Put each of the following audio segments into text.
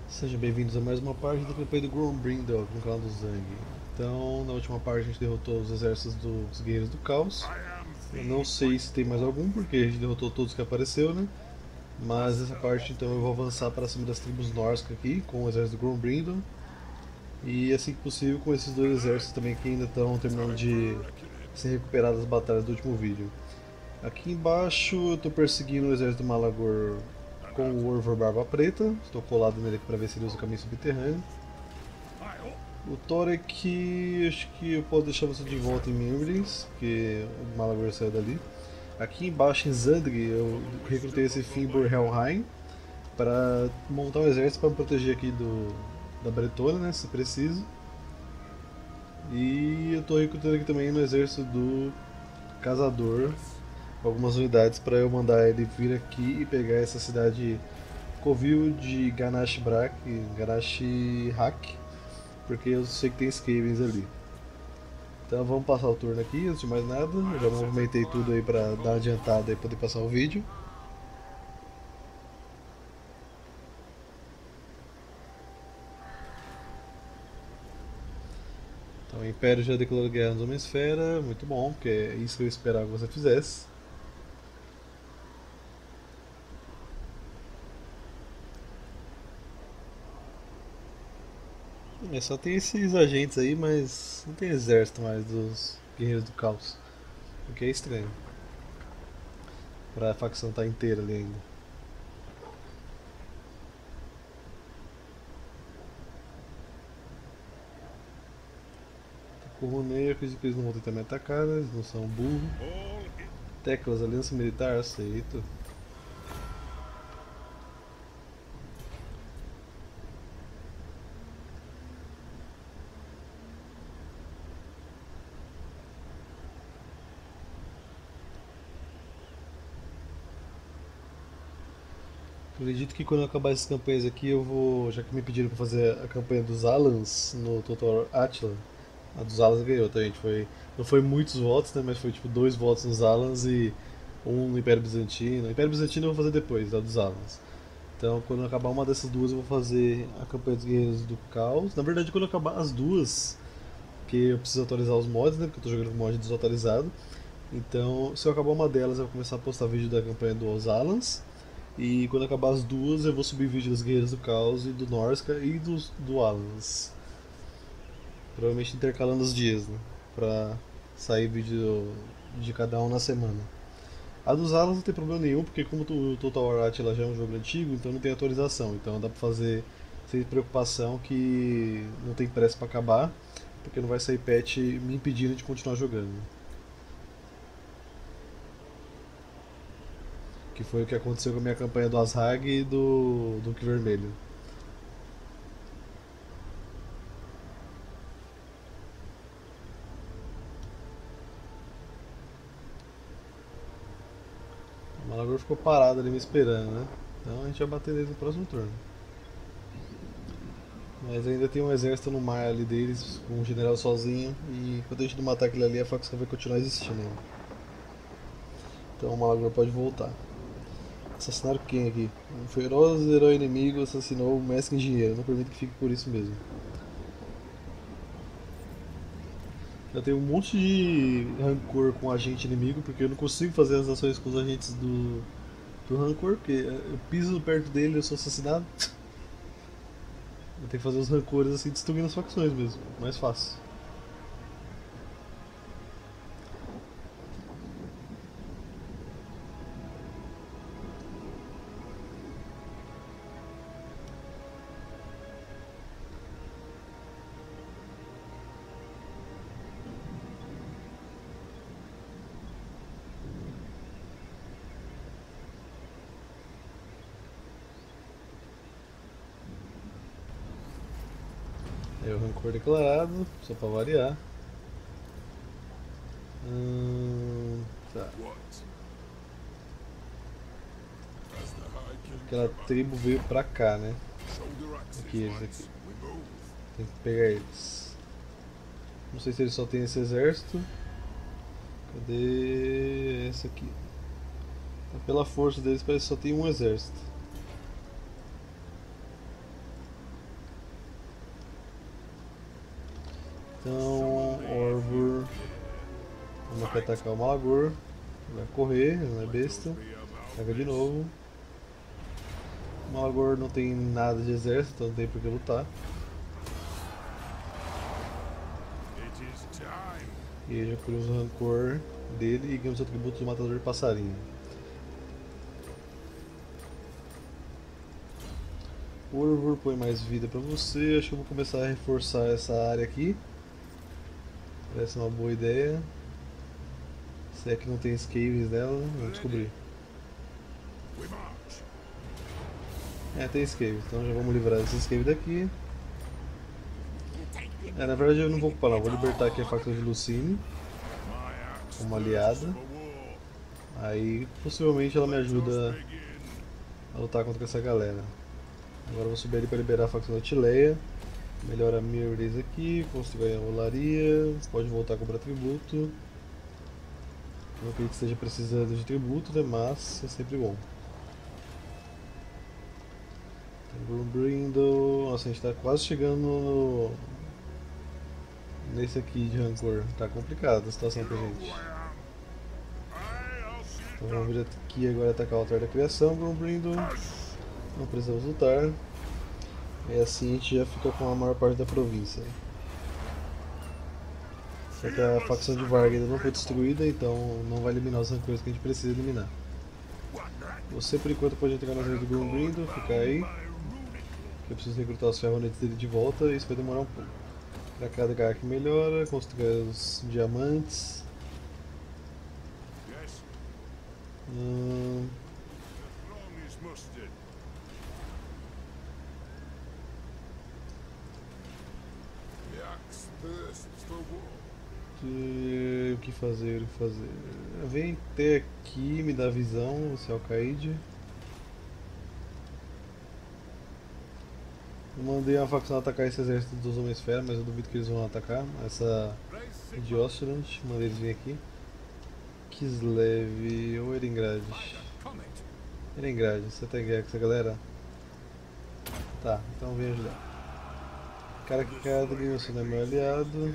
Sejam bem-vindos a mais uma parte da campanha do Grombrindal no canal do Zang. Então, na última parte a gente derrotou os exércitos dos Guerreiros do Caos. Eu não sei se tem mais algum, porque a gente derrotou todos que apareceu, né? Mas essa parte então eu vou avançar para cima das tribos Norsca aqui, com o exército do Grombrindal. E assim que possível com esses dois exércitos também que ainda estão terminando de se recuperar das batalhas do último vídeo. Aqui embaixo eu estou perseguindo o exército do Malagor com o Orvor Barba Preta. Estou colado nele aqui para ver se ele usa o caminho subterrâneo. O Torek, acho que eu posso deixar você de volta em Mimbris, porque o Malagor saiu dali. Aqui embaixo em Zandri eu recrutei esse Fimbor Helheim para montar um exército para me proteger aqui da Bretônia, né, se preciso. E eu estou recrutando aqui também no exército do Caçador algumas unidades para eu mandar ele vir aqui e pegar essa cidade Covil de Ganache Brak, Ganache Hak, porque eu sei que tem Skavens ali. Então vamos passar o turno aqui, antes de mais nada. Eu já movimentei tudo aí para dar uma adiantada e poder passar o vídeo. Então o Império já declarou guerra nos Homem-Esfera, muito bom, porque é isso que eu esperava que você fizesse. É, só tem esses agentes aí, mas não tem exército mais dos Guerreiros do Caos. O que é estranho, pra facção estar inteira ali ainda. Corroneio, eu acredito que eles não vão tentar me atacar, né? Eles não são burro. Teclas, aliança militar, aceito. Acredito que quando eu acabar essas campanhas aqui, eu vou. Já que me pediram pra fazer a campanha dos Alans no Total Attila, a dos Alans ganhou, tá, gente? Não foi muitos votos, né? Mas foi tipo dois votos nos Alans e um no Império Bizantino. O Império Bizantino eu vou fazer depois, a dos Alans. Então, quando eu acabar uma dessas duas, eu vou fazer a campanha dos Guerreiros do Caos. Na verdade, quando eu acabar as duas, que eu preciso atualizar os mods, né? Porque eu tô jogando com mod desatualizado. Então, se eu acabar uma delas, eu vou começar a postar vídeo da campanha dos Alans. E quando acabar as duas, eu vou subir vídeo das Guerreiras do Caos e do Norska e do Alans. Provavelmente intercalando os dias, né? Pra sair vídeo de cada um na semana. A dos Alans não tem problema nenhum, porque como o Total War Atila já é um jogo antigo, então não tem atualização. Então dá pra fazer sem preocupação que não tem pressa pra acabar, porque não vai sair patch me impedindo de continuar jogando. Que foi o que aconteceu com a minha campanha do Azhag e do Duque Vermelho. O Malagor ficou parado ali me esperando, né? Então a gente vai bater nele no próximo turno. Mas ainda tem um exército no mar ali deles, com um general sozinho, e quando a gente não matar aquele ali, a facção vai continuar existindo ainda. Então o Malagor pode voltar. Assassinaram quem aqui? Um feroz herói inimigo assassinou o mestre engenheiro. Não permito que fique por isso mesmo. Eu tenho um monte de rancor com o agente inimigo, porque eu não consigo fazer as ações com os agentes do rancor, porque eu piso perto dele e eu sou assassinado. Eu tenho que fazer os rancores assim, destruindo as facções mesmo. Mais fácil. É o rancor declarado, só pra variar. Tá. Aquela tribo veio pra cá, né? Aqui, eles aqui. Tem que pegar eles. Não sei se eles só tem esse exército. Cadê esse aqui? Pela força deles parece que só tem um exército. Então, Orvur, vamos aqui atacar o Malagor, vai correr, não é besta, ataca de novo. O Malagor não tem nada de exército, então não tem por que lutar. E aí já curamos o rancor dele e ganhamos o atributo do Matador de Passarinho. O Orvur põe mais vida pra você, acho que eu vou começar a reforçar essa área aqui. Parece uma boa ideia. Se é que não tem Skaves nela, vamos descobrir. É, tem Skaves, então já vamos livrar desse Skave daqui. Na verdade eu não vou ocupar não, vou libertar aqui a facção de Lucine como aliada. Aí possivelmente ela me ajuda a lutar contra essa galera. Agora eu vou subir ali para liberar a facção da Tileia. Melhora a Mirrorless aqui, construir a olaria, pode voltar a cobrar tributo. Não acredito que esteja precisando de tributo, né, mas é sempre bom. Grumbrindle, nossa, a gente está quase chegando nesse aqui de rancor. Tá complicada a situação pra gente. Então vamos vir aqui agora atacar o altar da criação, Grumbrindle. Não precisamos lutar. E assim a gente já fica com a maior parte da província. Só que a facção de Varg ainda não foi destruída, então não vai eliminar os rancores que a gente precisa eliminar. Você por enquanto pode entrar na zona do Grumbrindle, ficar aí. Eu preciso recrutar os ferronetes dele de volta e isso vai demorar um pouco. Para cada lugar que melhora, construir os diamantes. O que fazer, o que fazer? Vem até aqui, me dá visão, esse Alcaide. Eu mandei uma facção atacar esse exército dos Homens-Fera, mas eu duvido que eles vão atacar. Essa de Ostrand, mandei eles vir aqui. Kislev ou Eringrad? Eringrad, você tem guerra com essa galera? Tá, então vem ajudar. Cara que cada Grimson é meu aliado.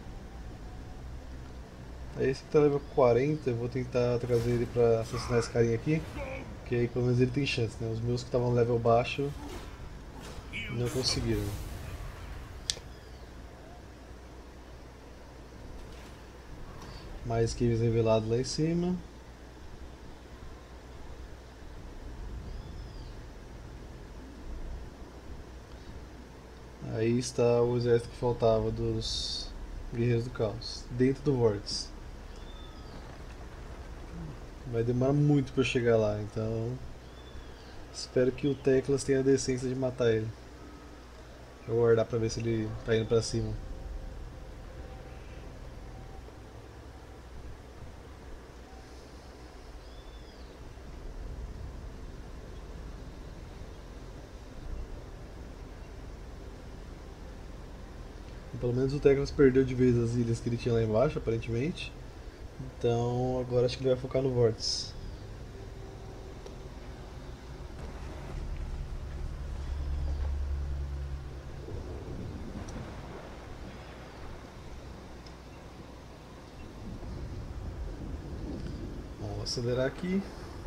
Aí esse que tá level 40, eu vou tentar trazer ele pra assassinar esse carinha aqui. Que aí pelo menos ele tem chance, né? Os meus que estavam level baixo não conseguiram. Mais caves revelados lá em cima. Aí está o exército que faltava dos Guerreiros do Caos, dentro do Vórtice. Vai demorar muito para chegar lá, então espero que o Teclas tenha a decência de matar ele. Vou guardar para ver se ele tá indo para cima. Pelo menos o Teclas perdeu de vez as ilhas que ele tinha lá embaixo, aparentemente. Então agora acho que ele vai focar no Vórtice. Vamos acelerar aqui.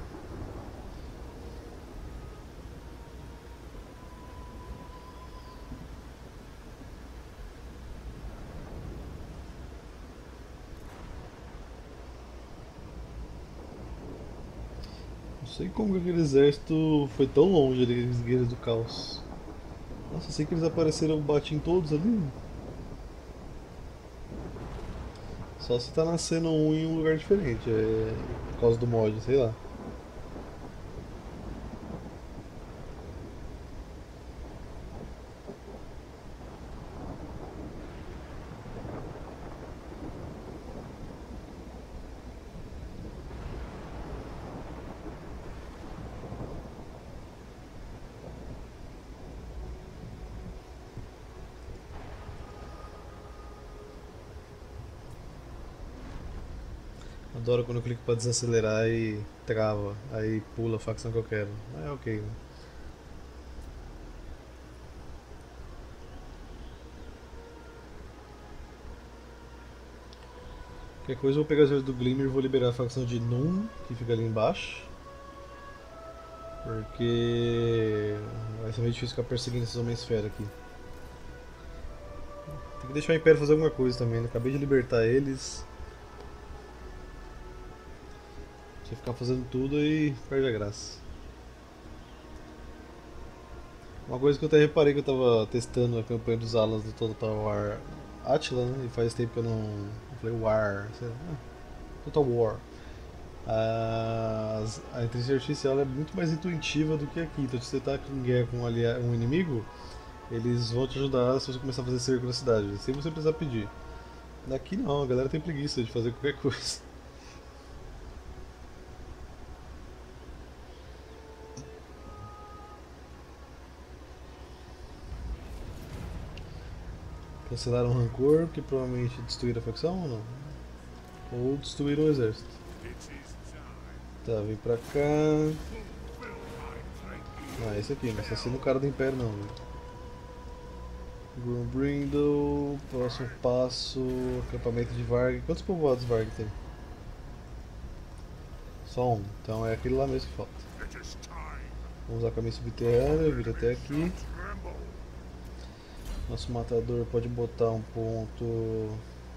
Não sei como que aquele exército foi tão longe ali, aqueles Guerreiros do Caos. Nossa, eu sei que eles apareceram, bati em todos ali. Só se tá nascendo um em um lugar diferente, por causa do mod, sei lá. Adoro quando eu clico pra desacelerar e trava, aí pula a facção que eu quero. É ok, né? Qualquer coisa eu vou pegar as joias do Glimmer e vou liberar a facção de Num, que fica ali embaixo. Porque vai ser meio difícil ficar perseguindo esses Homem-Esfera aqui. Tem que deixar o Império fazer alguma coisa também, né? Acabei de libertar eles. Se ficar fazendo tudo aí perde a graça. Uma coisa que eu até reparei que eu tava testando a campanha dos Alans do Total War Attila, né? E faz tempo que eu não. Eu falei War, sei lá. Total War. A inteligência artificial é muito mais intuitiva do que aqui. Então, se você tá em guerra com um inimigo, eles vão te ajudar se você começar a fazer cerco na cidade, sem você precisar pedir. Daqui não, a galera tem preguiça de fazer qualquer coisa. Cancelaram o rancor, que provavelmente destruíram a facção ou não? Ou destruíram o exército. Tá, vem pra cá. Ah, esse aqui, não assassina o cara do Império não, velho. Grumbrindle, próximo passo, acampamento de Varg. Quantos povoados Varg tem? Só um, então é aquele lá mesmo que falta. Vamos usar caminho subterrâneo, vir até aqui. Nosso matador pode botar um ponto.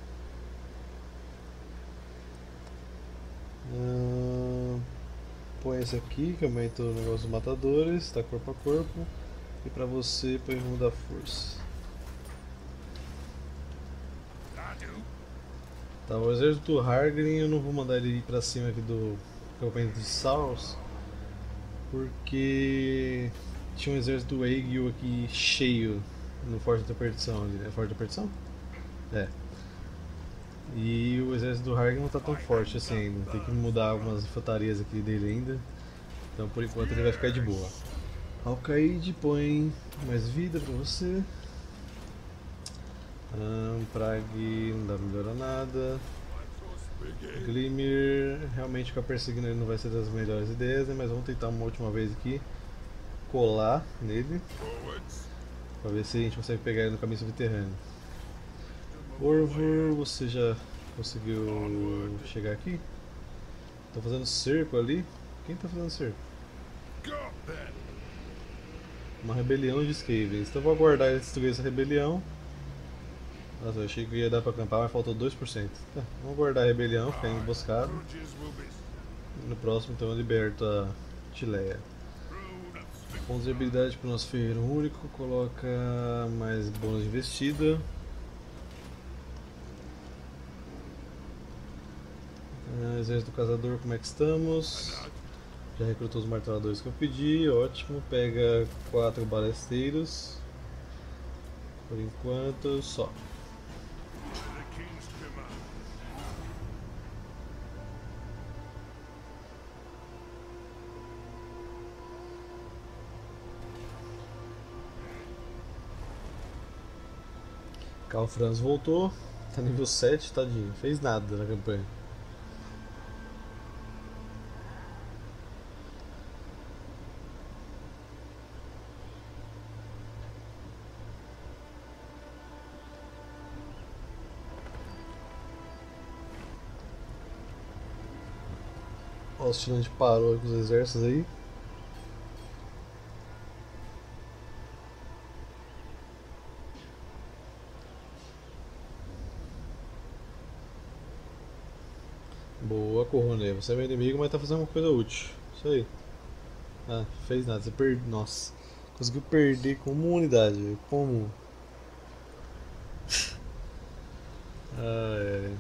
Põe esse aqui que aumenta o negócio dos matadores, tá corpo a corpo. E pra você põe o rumo da força. Tá, o exército do Hargrim eu não vou mandar ele ir pra cima aqui do acampamento de Saurus, porque tinha um exército do Aegil aqui cheio no Forte da Perdição ali, né? Forte da Perdição? É. E o exército do Hargrim não tá tão forte assim ainda, tem que mudar algumas infantarias aqui dele ainda, então por enquanto ele vai ficar de boa. Alcaide põe mais vida pra você. Prague não dá pra melhorar nada. Glimmer, realmente ficar perseguindo ele não vai ser das melhores ideias, né? Mas vamos tentar uma última vez aqui colar nele pra ver se a gente consegue pegar ele no caminho subterrâneo. Orvor, você já conseguiu chegar aqui? Tô fazendo cerco ali. Quem tá fazendo cerco? Uma rebelião de Skavens. Então vou aguardar ele destruir essa rebelião. Nossa, eu achei que ia dar pra acampar, mas faltou 2%. Tá, vamos guardar a rebelião, ficar emboscado. E no próximo então eu liberto a Tileia. Pontos de habilidade para o nosso ferreiro único, coloca mais bônus de investida. Exército do Caçador, como é que estamos? Já recrutou os marteladores que eu pedi, ótimo. Pega 4 balesteiros. Por enquanto, só. Carl Franz voltou, tá nível 7, tadinho, fez nada na campanha. O Ostilante parou com os exércitos aí. Boa, Corrone, você é meu inimigo, mas tá fazendo uma coisa útil. Isso aí. Ah, fez nada, você perdeu. Nossa, conseguiu perder como unidade, velho. Como? Ai,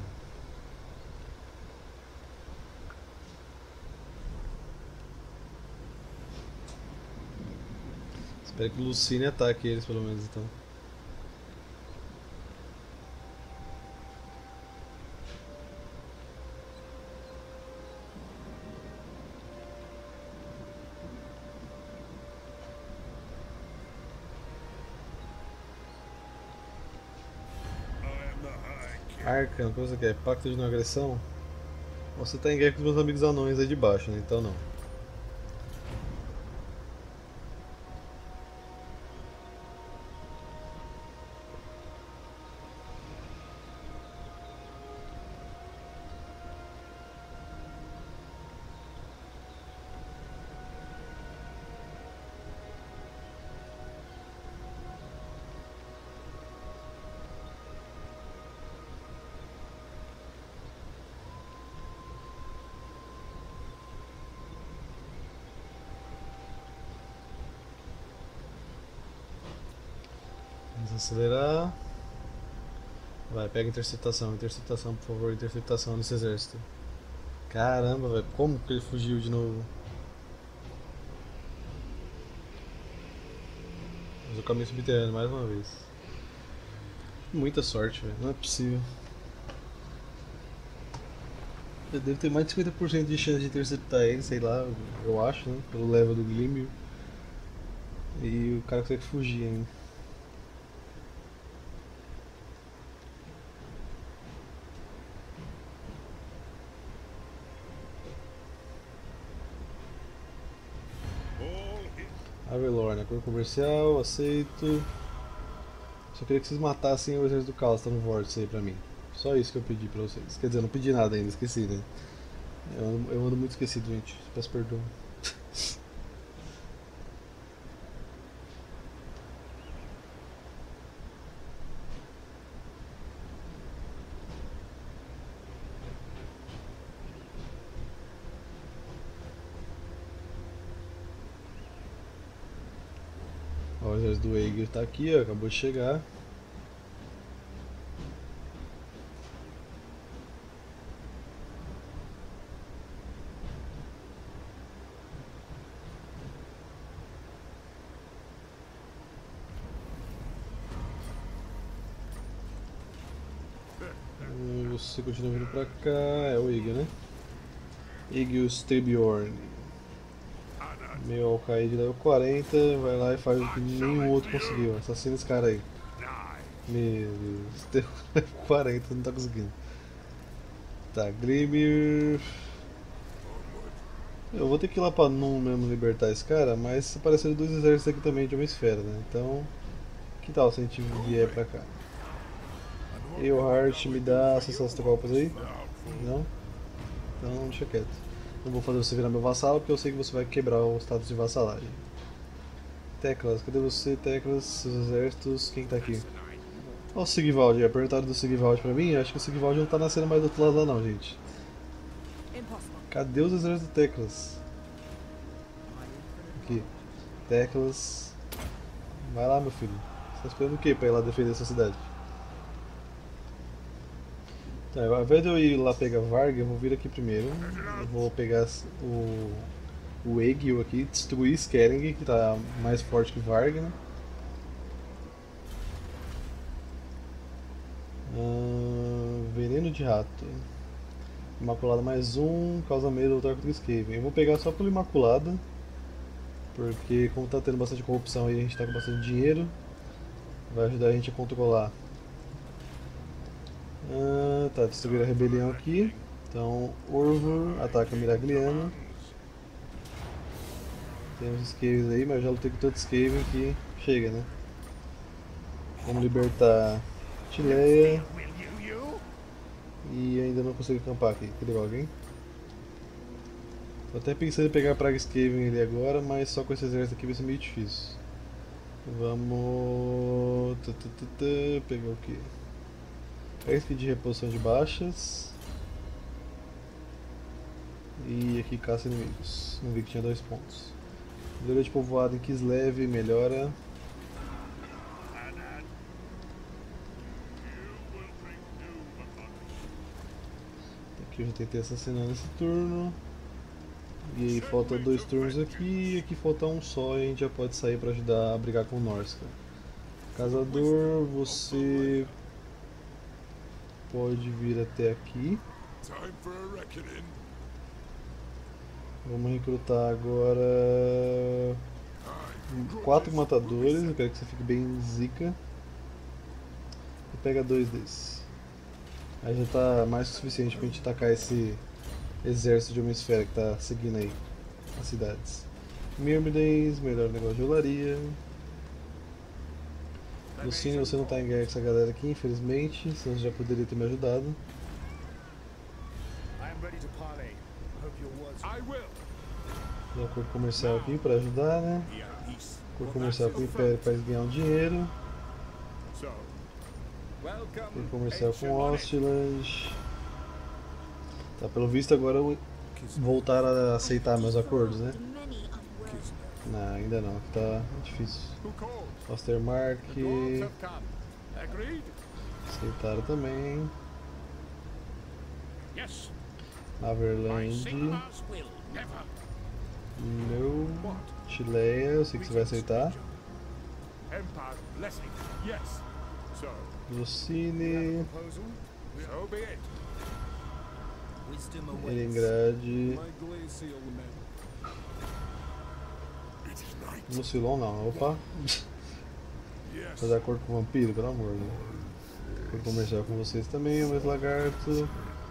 espero que o Lucine ataque eles pelo menos então. Arcan, o que você quer? Pacto de não agressão? Você tá em guerra com os meus amigos anões aí de baixo, né? Então não. Vamos acelerar. Vai, pega interceptação, interceptação, por favor, interceptação nesse exército. Caramba, velho, como que ele fugiu de novo? Mas o caminho subterrâneo mais uma vez. Muita sorte, velho, não é possível. Eu devo ter mais de 50% de chance de interceptar ele, sei lá, eu acho, né? Pelo level do Glimmer. E o cara consegue fugir ainda. Avelorn, acordo comercial, aceito. Só queria que vocês matassem o exército do caos, tá no vórtice aí pra mim. Só isso que eu pedi pra vocês. Quer dizer, eu não pedi nada ainda, esqueci, né? Eu ando muito esquecido, gente. Peço perdão. Ó, o exército do Aegir tá aqui, ó, acabou de chegar. Você continua vindo pra cá, é o Aegir, né? Aegir Stebjorn. Meu Alcaide level 40, vai lá e faz o que nenhum outro conseguiu. Assassina esse cara aí. Meu Deus, deu level 40, não tá conseguindo. Tá, Glimmer. Eu vou ter que ir lá pra Num mesmo libertar esse cara, mas apareceram dois exércitos aqui também de uma esfera, né? Então, que tal se a gente vier pra cá? Eilhart me dá acessão aos golpes aí? Não? Então deixa quieto. Não vou fazer você virar meu vassalo porque eu sei que você vai quebrar o status de vassalagem. Teclas, cadê você, Teclas? Seus exércitos, quem tá aqui? Olha o Sigvald, perguntaram do Sigvald pra mim, acho que o Sigvald não tá nascendo mais do outro lado lá não, gente. Cadê os exércitos do Teclas? Aqui. Teclas. Vai lá, meu filho. Você tá esperando o que pra ir lá defender essa cidade? Tá, ao invés de eu ir lá pegar Varg, eu vou vir aqui primeiro. Eu vou pegar o Egil aqui, destruir Skelling, que tá mais forte que Varg, né? Veneno de rato. Imaculada mais um, causa medo lutar contra o Skaven. Eu vou pegar só pelo Imaculada, porque como tá tendo bastante corrupção aí, a gente tá com bastante dinheiro. Vai ajudar a gente a controlar. Tá, destruir a rebelião aqui. Então, Orvor ataca Miragliano. Temos Skavens aí, mas eu já lutei com tanto Skaven que chega, né? Vamos libertar Tileia. E ainda não consigo acampar aqui. Cadê alguém? Tô até pensando em pegar a Praga Skaven ali agora, mas só com esse exército aqui vai ser meio difícil. Vamos... Pegar o que? Pega esse aqui de reposição de baixas. E aqui caça inimigos. Não vi que tinha 2 pontos. Melhoria de povoado em Kislev melhora. Aqui eu já tentei assassinar nesse turno. E aí falta 2 turnos aqui, e aqui falta um só e a gente já pode sair para ajudar a brigar com o Norska. Caçador, você pode vir até aqui. Vamos recrutar agora 4 matadores, eu quero que você fique bem zica. E pega 2 desses. Aí já tá mais que o suficiente pra gente atacar esse exército de uma esfera que tá seguindo aí as cidades. Myrmidens, melhor negócio de olaria. Lucine, você não tá em guerra com essa galera aqui, infelizmente, senão você já poderia ter me ajudado. Tem um acordo comercial aqui pra ajudar, né? Acordo comercial com o Império para eles ganhar um dinheiro. Acordo comercial com Ostland. Tá, pelo visto agora voltaram a aceitar meus acordos, né? Não, ainda não, que tá difícil. Ostermark. The dwarves have come. Agreed? Aceitaram também. Yes. My Averland. Sigmar's will never. Meu. What? Chileia, eu sei que você vai aceitar. Empire's blessing. Yes. So, Lucine. Proposal? so be it. Wisdom awaits. Elingrad. My glacial men. It is night. Mucilon não, opa. Yes. Fazer acordo com o vampiro, pelo amor, né? Vou comercial com vocês também, mais lagarto.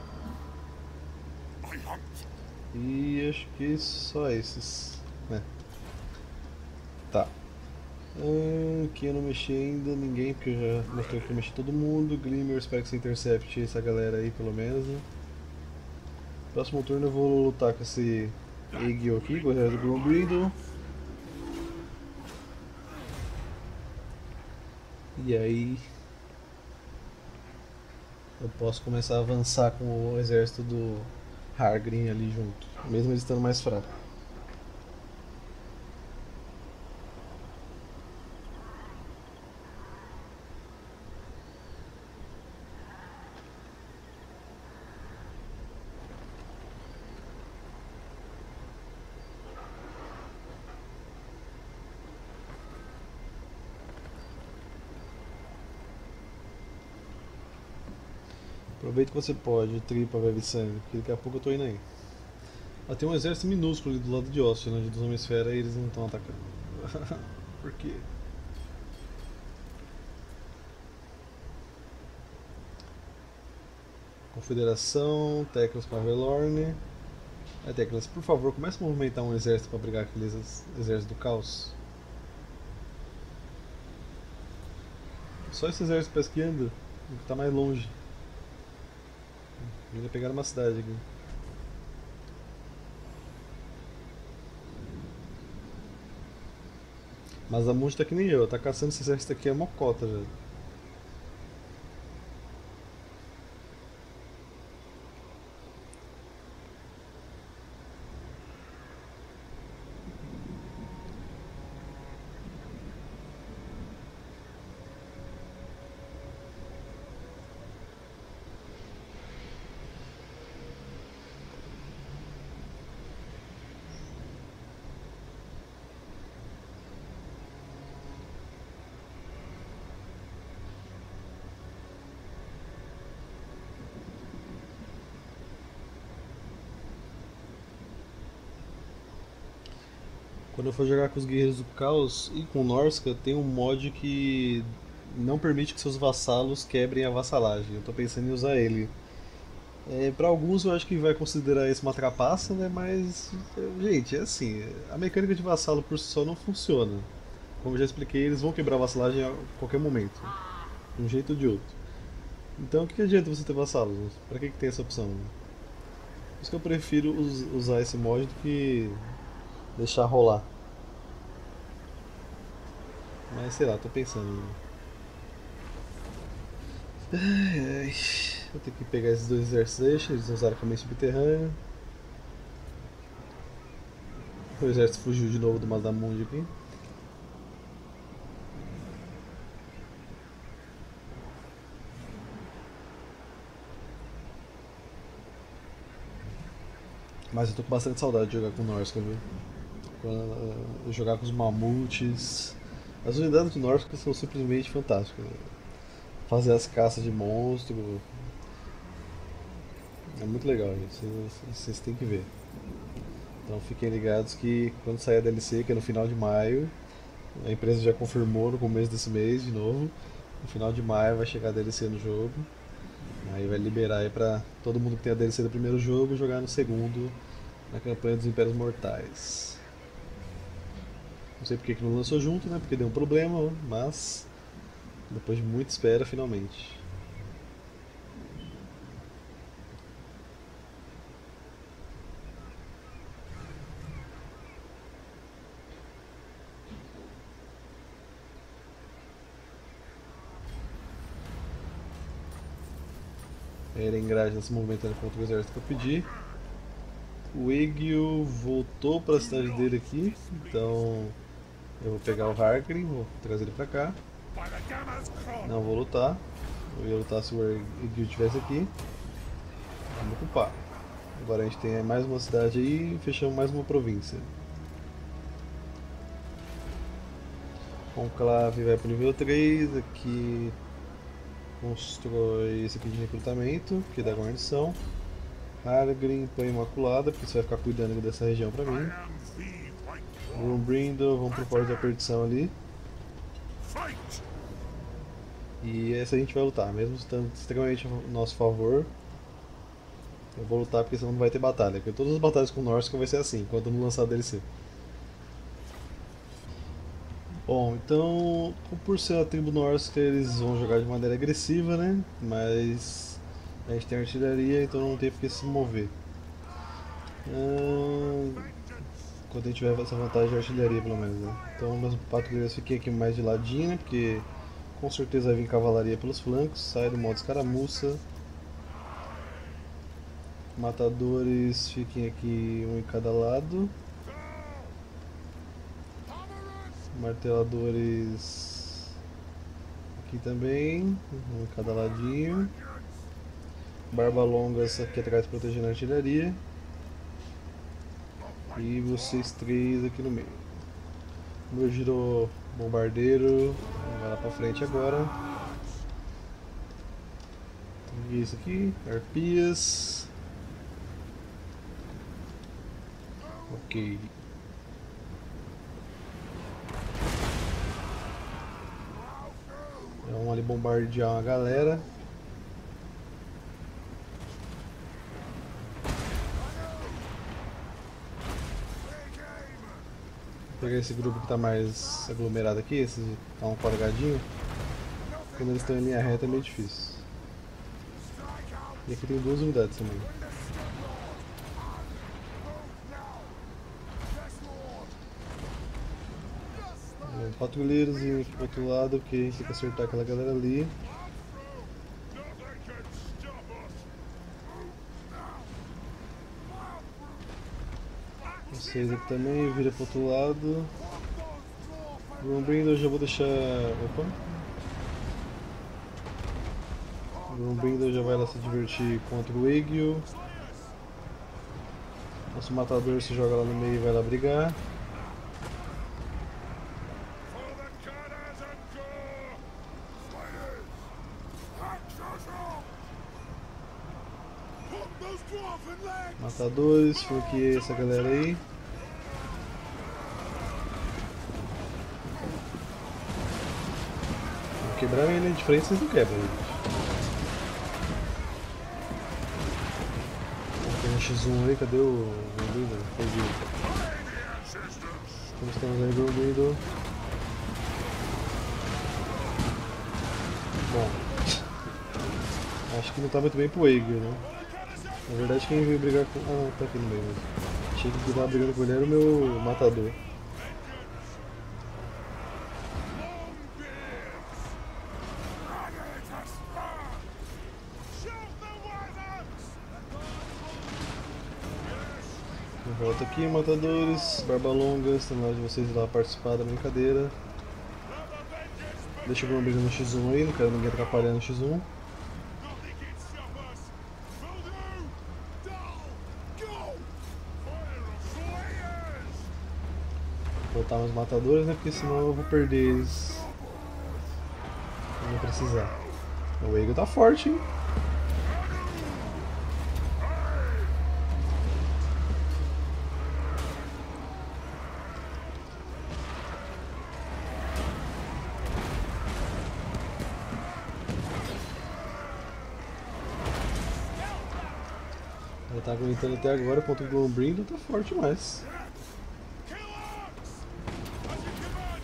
I hunt. E acho que só esses, né? Tá. Aqui eu não mexi ainda ninguém, porque eu já mostrei que eu mexi todo mundo. Glimmer, espero que você intercepte essa galera aí, pelo menos, né? Próximo turno eu vou lutar com esse Egil aqui, com o resto do Grombrindo. E aí eu posso começar a avançar com o exército do Hargrim ali junto, mesmo ele estando mais fraco. Aproveita que você pode, tripa, bebe sangue, porque daqui a pouco eu tô indo aí. Ah, tem um exército minúsculo ali do lado de Ost, né, dos Homem-Esfera, e eles não estão atacando. Por quê? Confederação, Teclas para Velorn. Teclas, por favor, comece a movimentar um exército para brigar com aqueles exércitos do caos. Só esse exército parece que anda, tá mais longe. Ainda pegaram uma cidade aqui. Mas a Monte tá que nem eu, tá caçando esse exército aqui a mocota já. Quando eu for jogar com os Guerreiros do Caos e com Norsca, tem um mod que não permite que seus vassalos quebrem a vassalagem. Eu tô pensando em usar ele. Para alguns eu acho que vai considerar isso uma trapaça, né? Mas, gente, é assim, a mecânica de vassalo por si só não funciona. Como eu já expliquei, eles vão quebrar a vassalagem a qualquer momento, de um jeito ou de outro. Então, o que adianta você ter vassalos? Pra que tem essa opção? Por isso que eu prefiro usar esse mod do que deixar rolar. Mas sei lá, tô pensando. Ai, ai. Vou ter que pegar esses dois exércitos, eles usaram caminho subterrâneo. O exército fugiu de novo do Mazamundi aqui. Mas eu tô com bastante saudade de jogar com o Norsca, viu? Jogar com os mamutes. As unidades do Norsca são simplesmente fantásticas. Fazer as caças de monstro. É muito legal, gente. Vocês têm que ver. Então fiquem ligados que quando sair a DLC, que é no final de maio, a empresa já confirmou no começo desse mês de novo. No final de maio vai chegar a DLC no jogo. Aí vai liberar aí pra todo mundo que tem a DLC do primeiro jogo jogar no segundo, na campanha dos Impérios Mortais. Não sei porque que não lançou junto, né? Porque deu um problema, mas depois de muita espera, finalmente. Erengrad se movimentando contra o exército que eu pedi. O Egil voltou para a cidade dele aqui, então Eu vou pegar o Harkrin, vou trazer ele pra cá. By the Gamma's Cron! Não vou lutar. Eu ia lutar se o Egil estivesse aqui. Vamos ocupar. Agora a gente tem mais uma cidade aí e fechamos mais uma província. Conclave vai pro nível 3, aqui constrói esse aqui de recrutamento, que dá guarnição. Hargrim põe Imaculada, porque você vai ficar cuidando dessa região pra I mim. am the White Lord. Grumbrindo, vamos pro Porto da Perdição ali. Fight! E essa a gente vai lutar, mesmo estando extremamente a nosso favor. Eu vou lutar porque senão não vai ter batalha, porque todas as batalhas com o Norsca vai ser assim, enquanto não lançar a DLC. Bom, então, por ser a tribo Norsca, eles vão jogar de maneira agressiva, né? Mas a gente tem artilharia, então não tem por que se mover. Quando a gente tiver essa vantagem de artilharia, pelo menos, né? Então, meus patrulheiros fiquem aqui mais de ladinho, né? Porque com certeza vai vir cavalaria pelos flancos, sai do modo escaramuça. Matadores fiquem aqui um em cada lado. Marteladores aqui também, um em cada ladinho. Barbalongas aqui atrás protegendo a artilharia. E vocês três aqui no meio. Meu giro bombardeiro vai lá pra frente agora. Tem isso aqui, arpias. Ok. Vamos ali bombardear uma galera. Vou pegar esse grupo que está mais aglomerado aqui, esse tá um quadradinho. Quando eles estão em linha reta é meio difícil. E aqui tem duas unidades também. Patrulheiros e aqui pro outro lado, que a gente tem que acertar aquela galera ali. Nothing can stop us! Vocês aqui também, vira pro outro lado. Grumbrindo eu já vou deixar. Opa! Grumbrindo já vai lá se divertir contra o Egil. Nosso matador se joga lá no meio e vai lá brigar. For the Connors and Gore! Fighters! Hack those off! Put those dwarven legs! Matadores, flanqueei essa galera aí. Vou quebrar a minha linha de frente, vocês não quebram, gente. Tem um X1 aí, cadê o Grumbrindo? Perdi. Como estamos aí, Grumbrindo? Bom, acho que não tá muito bem pro Egil, né? Na verdade, quem veio brigar com. Ah, tá aqui no meio mesmo. Achei que quem tava brigando com ele era o meu matador. Volta aqui, matadores, barbalongas, tem mais de vocês ir lá participar da brincadeira. Deixa o Grumbrindo no X1 aí, não quero ninguém atrapalhando o X1. Nothing can stop us! Will do! Dull! Go! Fire of Slayers! Voltar nos matadores, né? Porque senão eu vou perder eles. Não precisar. O Egil tá forte, hein? Ele tá aguentando até agora contra o Grumbrindo, tá forte demais. Kill Ox! As you command!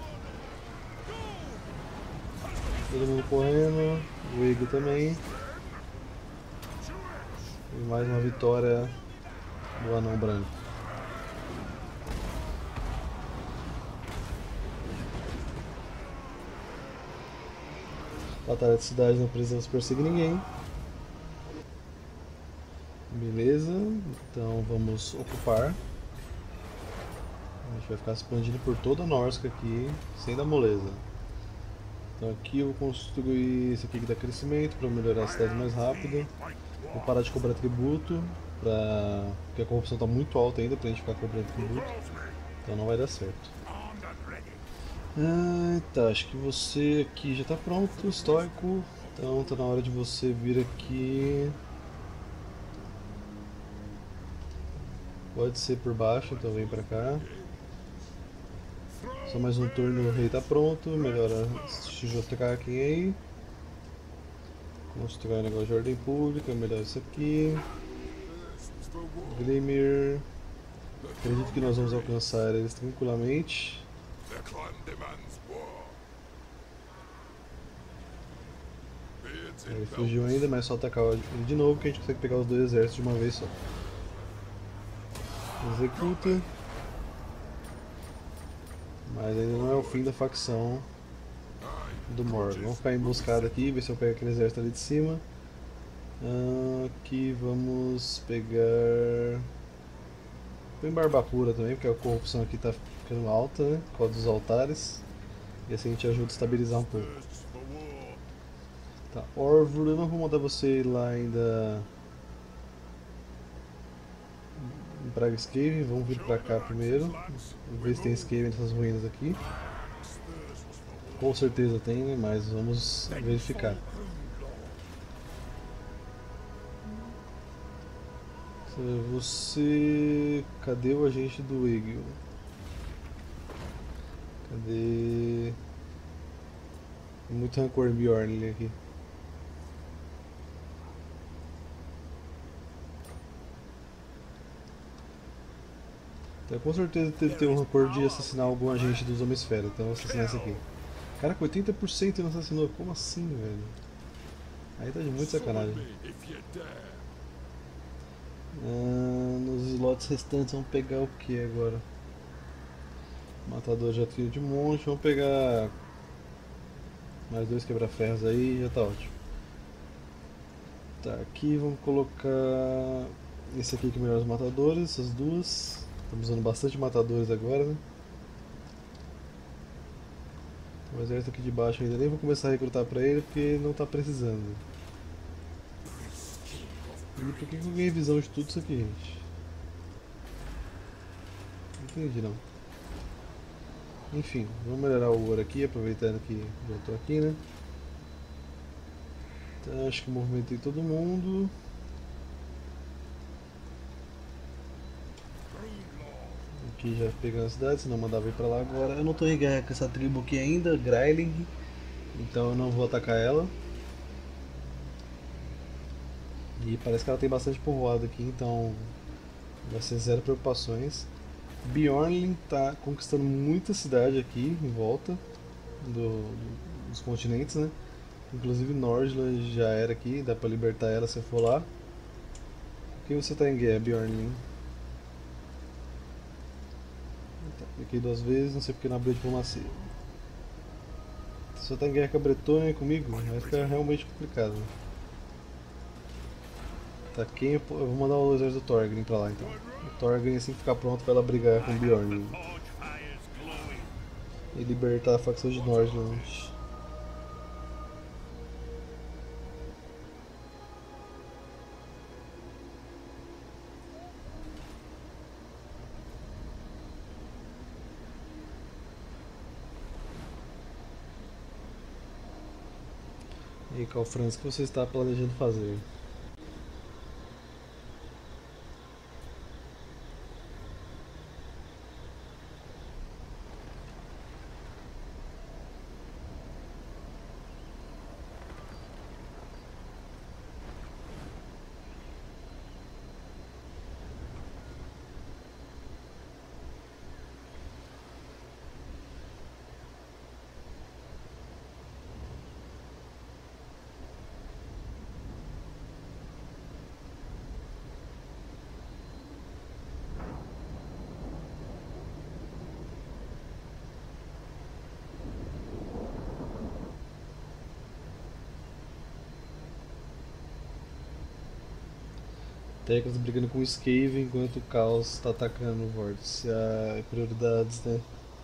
Go! Todo mundo correndo, o Egil também. E mais uma vitória do Anão Branco. Batalha de cidade, não precisamos perseguir ninguém. Beleza, então vamos ocupar. A gente gente vai ficar expandindo por toda a Norsca aqui, sem dar moleza. Então aqui eu vou construir esse aqui que dá crescimento para melhorar a cidade mais rápido. Vou parar de cobrar tributo, porque a corrupção está muito alta ainda pra gente ficar cobrando tributo. Então não vai dar certo. Tá, acho que você aqui já está pronto, estoico. Então tá na hora de você vir aqui. Pode ser por baixo, então vem pra cá. Só mais um turno, o rei tá pronto. Melhora XJK aqui aí. Construir um negócio de ordem pública, melhor isso aqui. Grimir. Acredito que nós vamos alcançar eles tranquilamente. The clan demands war. Beards Ele in fugiu ainda, mas só atacar ele de novo que a gente consegue pegar os dois exércitos de uma vez só. Executa. Mas ainda não é o fim da facção do Morgan. Vamos ficar em emboscada aqui, ver se eu pego aquele exército ali de cima. Aqui vamos pegar. Tem Barbapura também, porque a corrupção aqui está ficando alta, né? Por causa dos altares. E assim a gente ajuda a estabilizar um pouco. thirsts for war. Tá, Orvur, eu não vou mandar você ir lá ainda em Praga Skaven, vamos vir pra cá primeiro. Ver se tem Skaven nessas ruínas aqui. Com certeza tem, né? Mas vamos verificar. Você. Cadê o agente do Egil? Cadê. Tem muito rancor em Bjorn aqui. Então, com certeza deve ter um rancor de assassinar algum agente dos Homem-Esfera, então eu vou assassinar esse aqui. Caraca, 80% não assassinou, como assim, velho? Aí tá de muito sacanagem. Me if you dare. Nos slots restantes vamos pegar o que agora? Matador já trilho de monte, vamos pegar mais 2 quebra-ferros aí, já tá ótimo. Tá, aqui vamos colocar esse aqui que melhora os matadores, essas duas. Estamos usando bastante matadores agora, né? O exército aqui de baixo ainda nem vou começar a recrutar pra ele porque não tá precisando. E por que eu ganhei visão de tudo isso aqui, gente? Não entendi não. Enfim, vamos melhorar o ouro aqui, aproveitando que já estou aqui, né? Então acho que movimentei todo mundo. Aqui já pegando a cidade, senão mandava ir pra lá agora. Eu não tô em guerra com essa tribo aqui ainda, Grailing, então eu não vou atacar ela. E parece que ela tem bastante povoado aqui, então vai ser zero preocupações. Bjornling tá conquistando muita cidade aqui em volta dos continentes, né? Inclusive Nordland já era aqui, dá pra libertar ela se for lá. Por que você tá em guerra, Bjornling? Tá, cliquei 2 vezes, não sei porque não abriu a diplomacia. Se você tá em guerra com a Bretônia comigo, vai ficar realmente complicado. Tá, eu vou mandar o exército do Thorgrim pra lá então. O Thorgrim, assim que ficar pronto, vai lá brigar com o Bjorn e libertar a facção de Nordland. E aí, Calfrans, o que você está planejando fazer? Teclas brigando com o Skaven enquanto o Caos está atacando o Vórtice. Prioridades, né?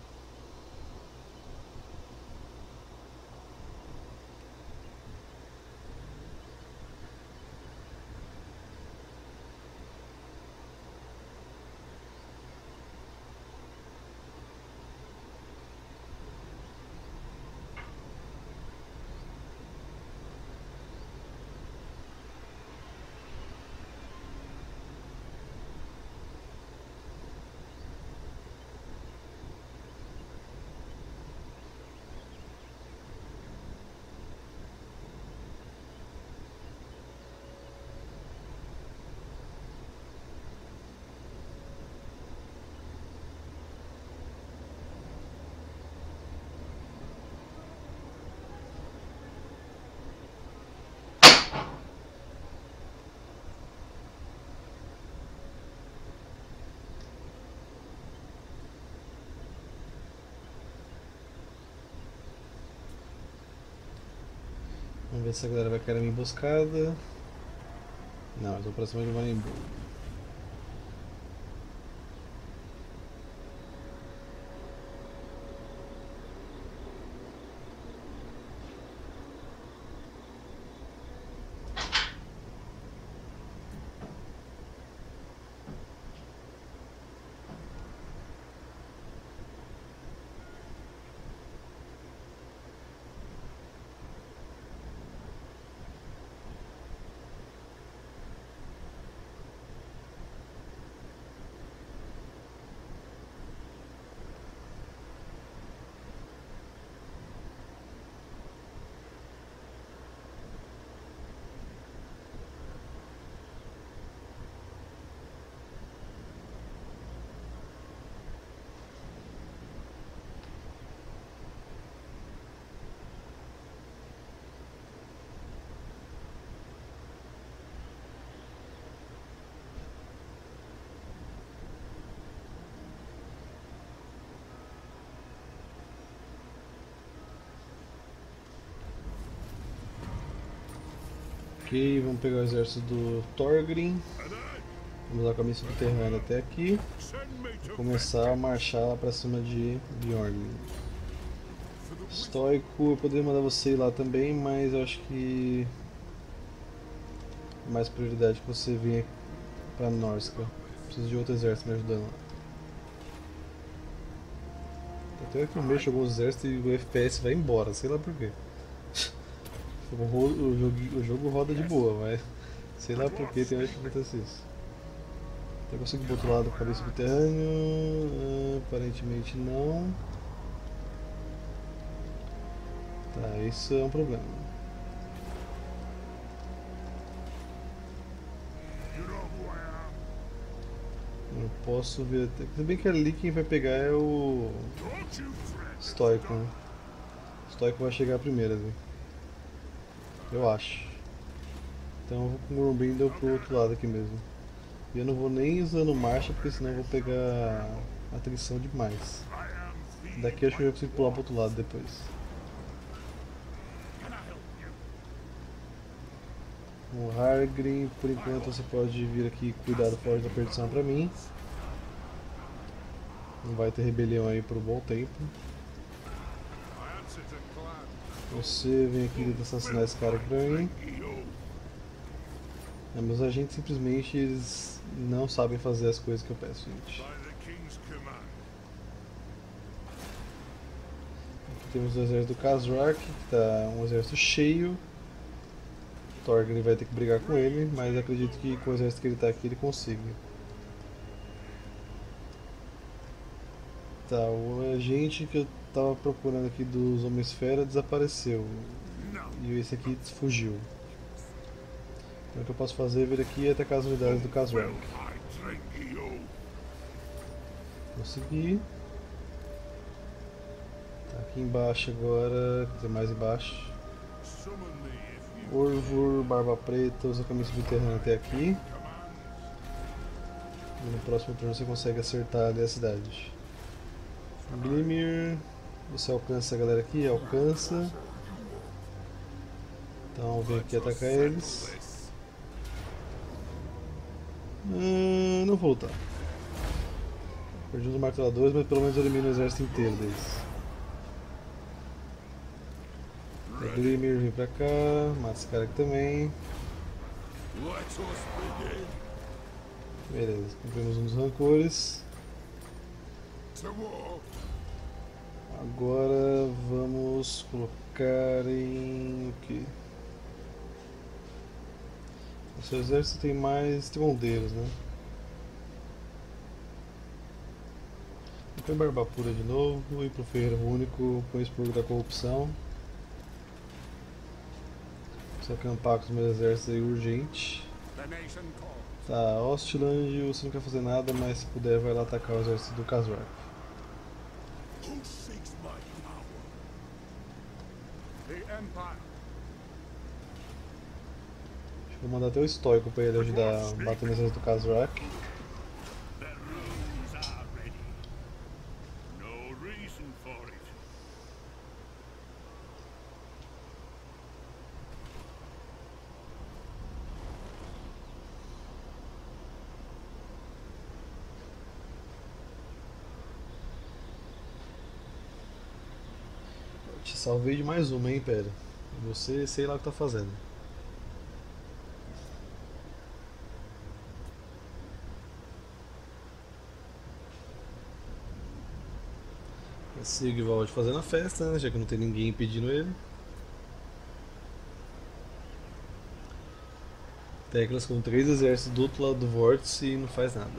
Vamos ver se a galera vai cair na minha emboscada. Não, eu tô pra cima de Marimbu. Ok, vamos pegar o exército do Thorgrim. Vamos lá com a missão subterrânea até aqui. Send me to Começar a marchar lá pra cima de Bjorn. Estoico, eu poderia mandar você ir lá também, mas eu acho que mais prioridade que você vir pra Norska. Preciso de outro exército me ajudando lá. Até que eu mexo alguns exércitos e o FPS vai embora, sei lá porquê. O jogo roda de boa, mas sei lá porquê tem hora que acontece isso. Eu consigo ir pro outro lado com a cabeça subterrâneo? Aparentemente não. Tá, isso é um problema. You know who I am. Eu posso ver até. Se bem que ali quem vai pegar é o Don't you threaten. Stoico, né? O Stoico vai chegar primeiro ali. Eu acho. Então eu vou com o Grumbrindel pro outro lado aqui mesmo. E eu não vou nem usando marcha porque senão eu vou pegar atenção demais. I am the Daqui acho que eu já consigo pular pro outro lado depois. Can I help you? O Hargrim, por enquanto você pode vir aqui e cuidar do Forte da Perdição pra mim. Não vai ter rebelião aí por um bom tempo. I answer to clan. Você vem aqui tentar assassinar esse cara aqui pra mim. You. Meus agentes simplesmente eles não sabem fazer as coisas que eu peço, gente. By the king's command. Aqui temos o exército do Khazrak, que tá um exército cheio. Thorgrim vai ter que brigar com ele, mas acredito que com o exército que ele tá aqui ele consiga. Tá, o agente que eu tava procurando aqui dos Homem-Esfera desapareceu. E esse aqui fugiu. Então o que eu posso fazer é vir aqui até com as unidades do Khazrak. I drink you. Consegui. Tá aqui embaixo agora, quer dizer, mais embaixo. Summon me if you Orvur, Barba Preta, usa o caminho subterrâneo até aqui. E no próximo turno você consegue acertar ali a cidade. Glimmer, você alcança a galera aqui? Alcança. Então vem aqui atacar eles. this. Não vou lutar. Perdi uns marteladores, mas pelo menos eu elimino o exército inteiro deles. O Glimmer vem pra cá, mata esse cara aqui também. Let us begin. Beleza, cumprimos um dos rancores. To war. Agora vamos colocar em o que? O seu exército tem mais trondeiros, né? Põe barba pura de novo e pro ferreiro único põe expurgo da corrupção. Preciso acampar com os meus exércitos aí urgente. The nation calls. Tá, Ostland você não quer fazer nada, mas se puder vai lá atacar o exército do Khazrak. Who seeks my power? The Empire. Vou mandar até o estoico pra ele ajudar a bater no exército do Khazrak. The rooms are ready. No reason for it. Te salvei de mais uma, hein, pera. Você sei lá o que tá fazendo. Sigvald fazendo a festa, né, já que não tem ninguém impedindo ele. Teclas com 3 exércitos do outro lado do vórtice e não faz nada.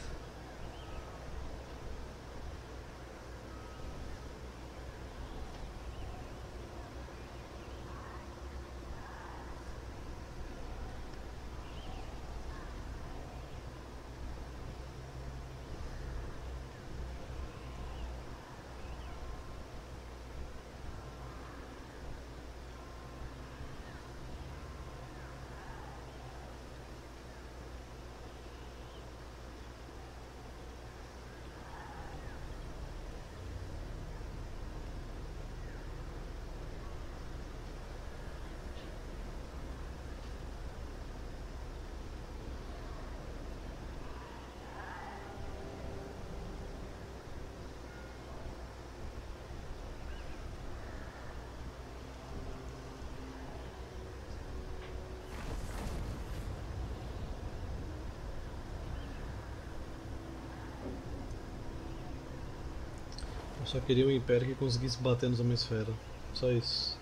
Eu só queria um império que conseguisse bater nos Homem-Esfera. Só isso.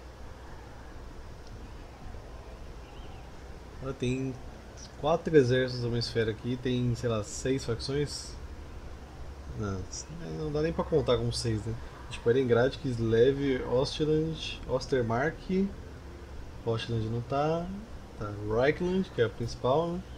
Agora tem 4 exércitos do Homem-Esfera aqui, tem, sei lá, 6 facções? Não, não dá nem pra contar como 6, né? Tipo, Erengrad, Kislev, Ostland, Ostermark, Ostland não tá, tá, Reichland, que é a principal, né?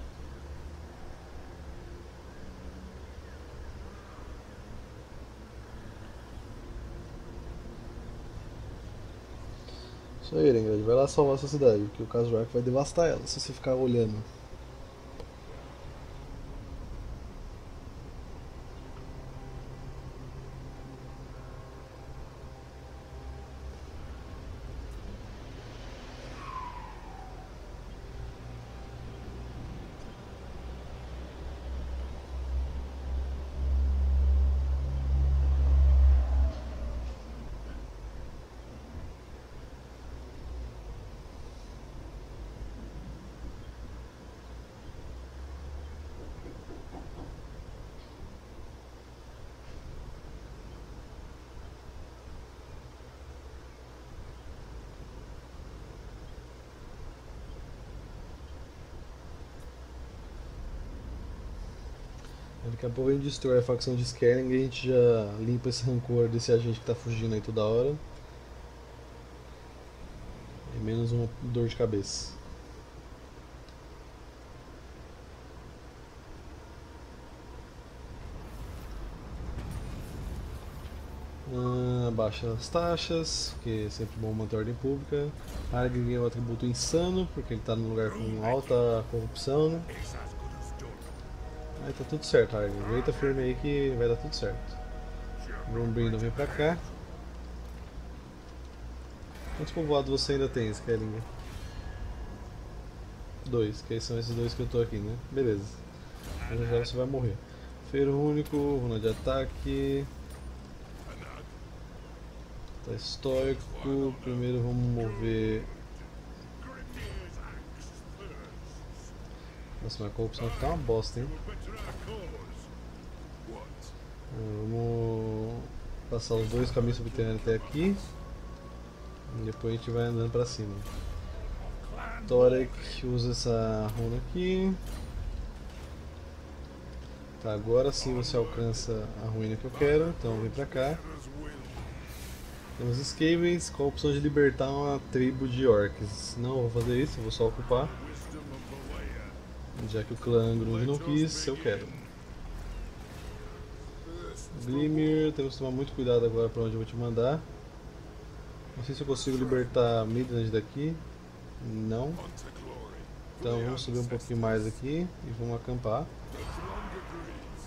Isso aí, Erengrad, vai lá salvar essa cidade, que o Khazrak vai devastar ela se você ficar olhando. Daqui a pouco a gente destrói a facção de Scaring e a gente já limpa esse rancor desse agente que tá fugindo aí toda hora. É menos uma dor de cabeça. Abaixa as taxas, que é sempre bom manter a ordem pública. Arg ganha o atributo insano, porque ele está num lugar com alta corrupção, né? Is as good as done. Aí tá tudo certo, Arg. Aguenta firme aí que vai dar tudo certo. Brumbrindo vem pra cá. Quantos povoados você ainda tem, Scaling? 2, que são esses 2 que eu tô aqui, né? Beleza. Mas já você vai morrer. Feiro único, runa de ataque. Tá estoico. Primeiro vamos mover. Grimnir's axe first. Nossa, mas a corrupção vai ficar uma bosta, hein? Better our cause. What? Vamos passar os dois caminhos subterrâneos até aqui. E depois a gente vai andando pra cima. Torek usa essa runa aqui. Tá, agora sim você alcança a ruína que eu quero, então vem pra cá. As will. Temos Skavens com a opção de libertar uma tribo de orcs. Não vou fazer isso, vou só ocupar. Wisdom of the Layer. Já que o clã Grund não quis, eu quero. Glimmer, temos que tomar muito cuidado agora pra onde eu vou te mandar. Não sei se eu consigo libertar Midland daqui. Não. Unto glory. Então vamos subir um pouquinho mais aqui e vamos acampar. The throng agrees.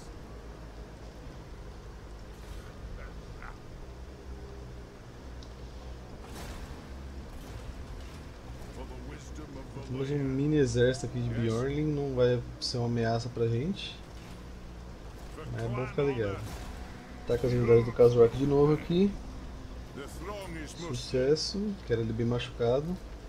For the wisdom of the Temos um Layer. mini exército aqui de Bjornling, não vai ser uma ameaça pra gente. For Mas é bom clan ficar ligado. honor. Ataca as unidades do Kazurak de novo aqui. The throng is mustered. Sucesso, quero ele bem machucado.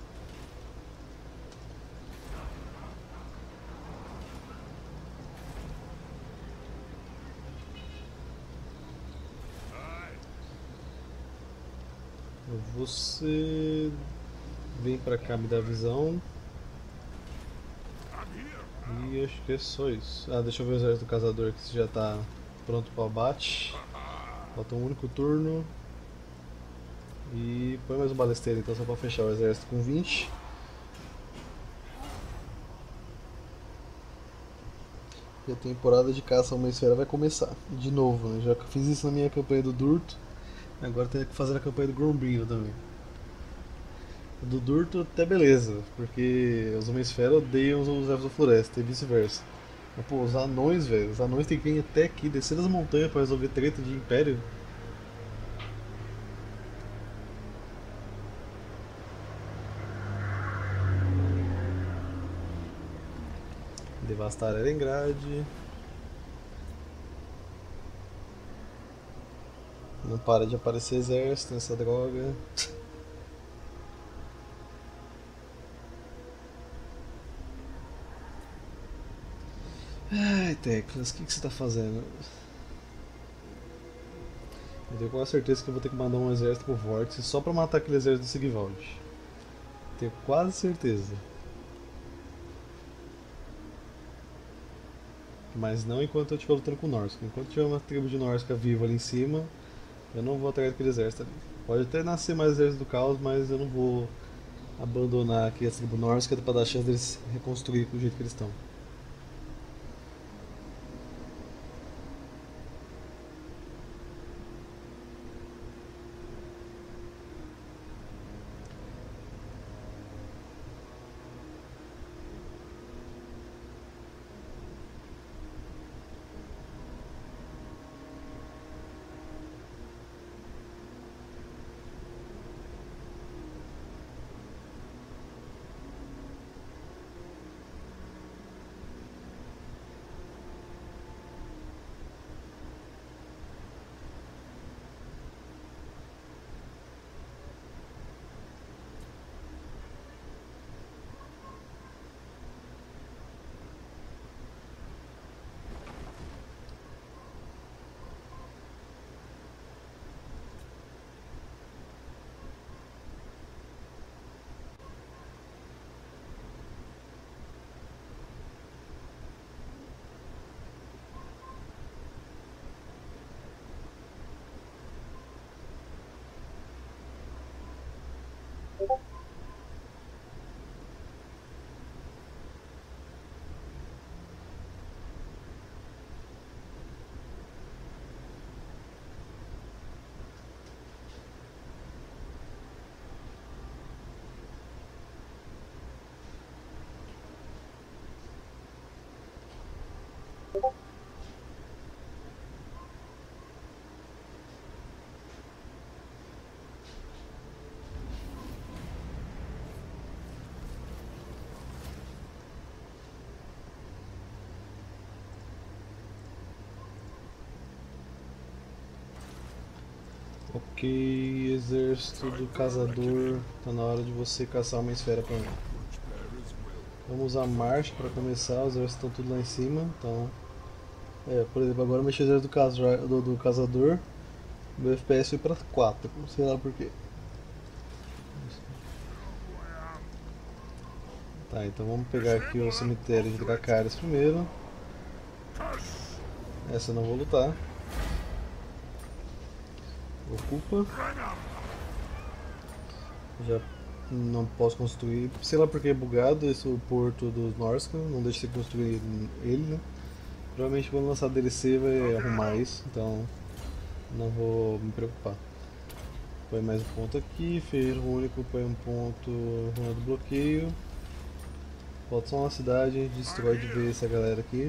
Aye. Você vem pra cá me dar visão. I'm here. E acho que é só isso. Ah, deixa eu ver o exército do caçador que se já tá pronto para o abate. Falta um único turno. E põe mais um balesteiro então só para fechar o exército com 20. E a temporada de caça a uma esfera vai começar de novo, né? Já que eu fiz isso na minha campanha do Durto, agora tenho que fazer a campanha do Grombrino também. Do Durto até beleza, porque os Homem-Esfera odeiam os Elfos da Floresta e vice-versa. Mas pô, os anões, velho, os anões têm que vir até aqui, descer das montanhas pra resolver treta de Império. Devastar Erengrade. Não para de aparecer exército nessa droga. Ai, Teclas, o que você tá fazendo? Eu tenho quase certeza que eu vou ter que mandar um exército pro Vórtice só pra matar aquele exército do Sigvald. Tenho quase certeza. Mas não enquanto eu estiver lutando com o Norsca. Enquanto tiver uma tribo de Norsca viva ali em cima, eu não vou atrás daquele exército ali. Pode até nascer mais exército do caos, mas eu não vou abandonar aqui a tribo Norsca pra dar chance deles reconstruir do jeito que eles estão. Ok, exército do caçador, tá na hora de você caçar uma esfera pra mim. Vamos usar marcha para começar, os exércitos estão tudo lá em cima, então... por exemplo, agora eu mexi o exército do caçador, meu FPS foi pra 4, não sei lá porquê. Tá, então vamos pegar aqui o cemitério de Dracarys primeiro. Essa eu não vou lutar. Ocupa. Já não posso construir, sei lá porque é bugado esse o porto dos Norsca, não deixa de construir ele, né? Provavelmente quando lançar DLC vai arrumar isso, então não vou me preocupar. Põe mais um ponto aqui, ferreiro único, põe um ponto runa do bloqueio. Falta só uma cidade, a gente destrói de vez essa galera aqui.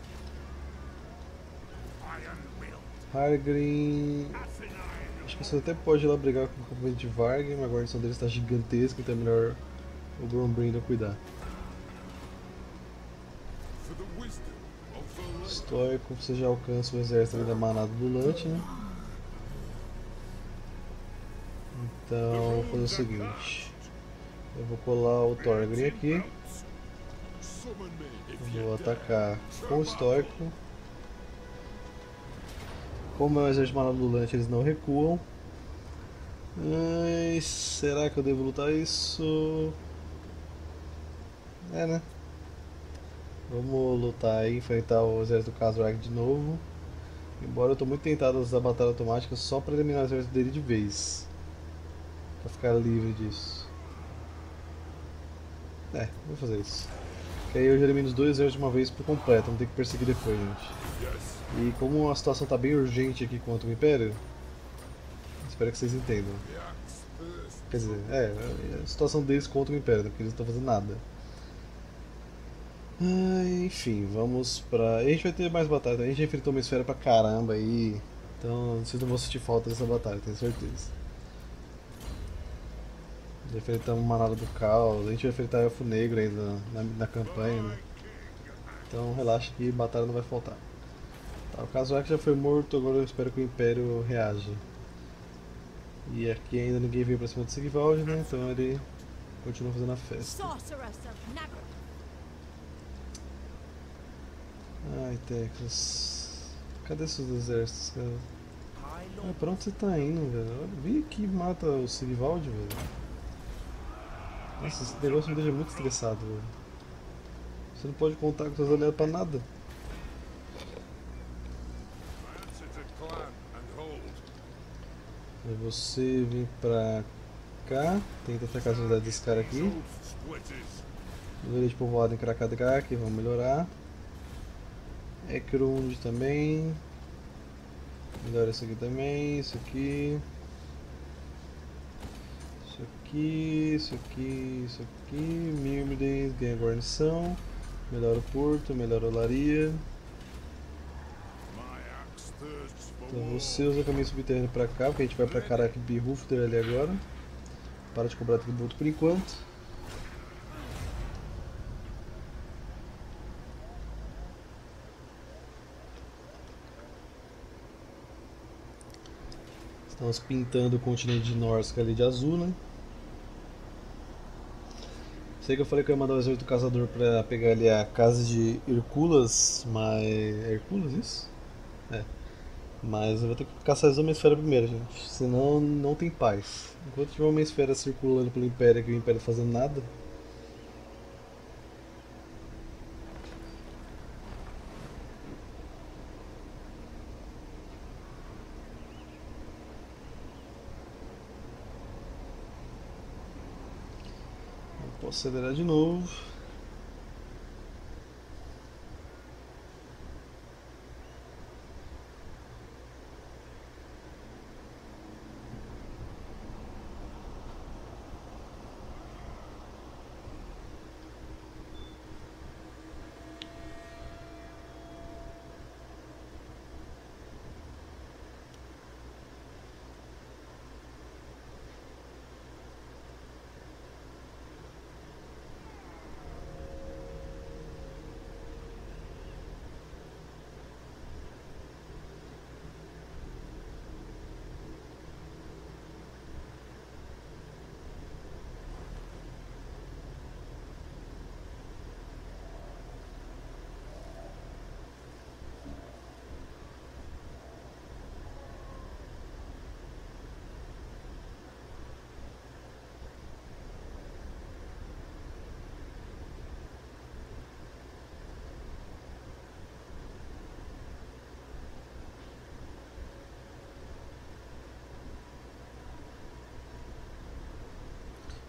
Hargrim. Acho que você até pode ir lá brigar com o comandante de Varg, mas a guarnição dele está gigantesca, então é melhor o Grombrinder cuidar. Histórico, você já alcança o exército da manada do Lante, né? Então, vou fazer o seguinte. Eu vou colar o Thorgrim aqui. Vou atacar com o histórico. Como é o exército de manada do Lante, eles não recuam. Ai, será que eu devo lutar isso? É, né? Vamos lutar e enfrentar o exército do Khazrak de novo. Embora eu estou muito tentado a usar a batalha automática só para eliminar o exército dele de vez. Para ficar livre disso. Vou fazer isso. Que aí eu já elimino os dois exércitos de uma vez por completo, não tem que perseguir depois, gente. E como a situação está bem urgente aqui contra o Império, espero que vocês entendam. Quer dizer, a situação deles contra o Império, porque eles não estão fazendo nada. Enfim, vamos pra... A gente vai ter mais batalha, a gente já enfrentou uma esfera pra caramba aí, então vocês não vão sentir falta dessa batalha, tenho certeza. Já enfrentamos Manada do Caos, a gente vai enfrentar Elfo Negro ainda na campanha, né? Então relaxa que batalha não vai faltar. Tá, o Khazrak já foi morto, agora eu espero que o Império reaja. E aqui ainda ninguém veio pra cima do Sigvald, né? Então ele continua fazendo a festa. Sorceress of Nagara. Ai, Texas. Cadê seus exércitos, cara? Pra onde você tá indo, velho? Vem aqui e mata o Sigvald, velho. Nossa, esse negócio me deixa muito estressado, velho. Você não pode contar com seus aliados pra nada. Aí você vem pra cá, tenta atacar a cidade desse cara aqui. Melhoria de povoado em Krakadrak, vamos melhorar. Ekrund também. Melhora isso aqui também, isso aqui. Isso aqui, isso aqui, isso aqui. Myrmidens ganha guarnição. Melhora o porto, melhora a olaria. Então você usa o caminho subterrâneo pra cá, porque a gente vai pra Karak Birhufter ali agora. Para de cobrar tributo por enquanto. Estamos pintando o continente de Norsca ali de azul, né? Sei que eu falei que eu ia mandar o exército do caçador pra pegar ali a casa de Herculas, mas... É Herculas isso? É. Mas eu vou ter que caçar essa uma esfera primeiro, gente. Senão não tem paz. Enquanto tiver uma esfera circulando pelo Império e o Império fazendo nada... Eu posso acelerar de novo.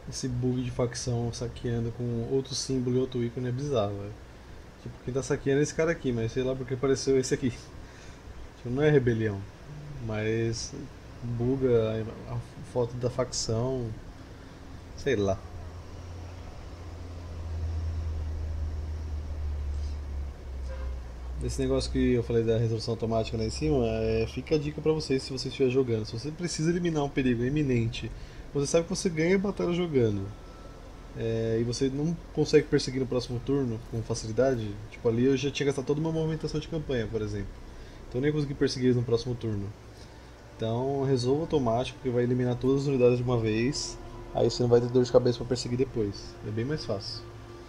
esse bug de facção saqueando com outro símbolo e outro ícone é bizarro, velho. Tipo, quem tá saqueando é esse cara aqui, mas sei lá porque apareceu esse aqui. Tipo, não é rebelião, mas buga a foto da facção, sei lá. Esse negócio que eu falei da resolução automática lá em cima, fica a dica pra vocês se você estiver jogando. Se você precisa eliminar um perigo iminente, você sabe que você ganha a batalha jogando, e você não consegue perseguir no próximo turno com facilidade, tipo ali eu já tinha gastado toda uma movimentação de campanha, por exemplo. Então eu nem consegui perseguir eles no próximo turno. Então resolva automático que vai eliminar todas as unidades de uma vez, aí você não vai ter dor de cabeça pra perseguir depois. É bem mais fácil.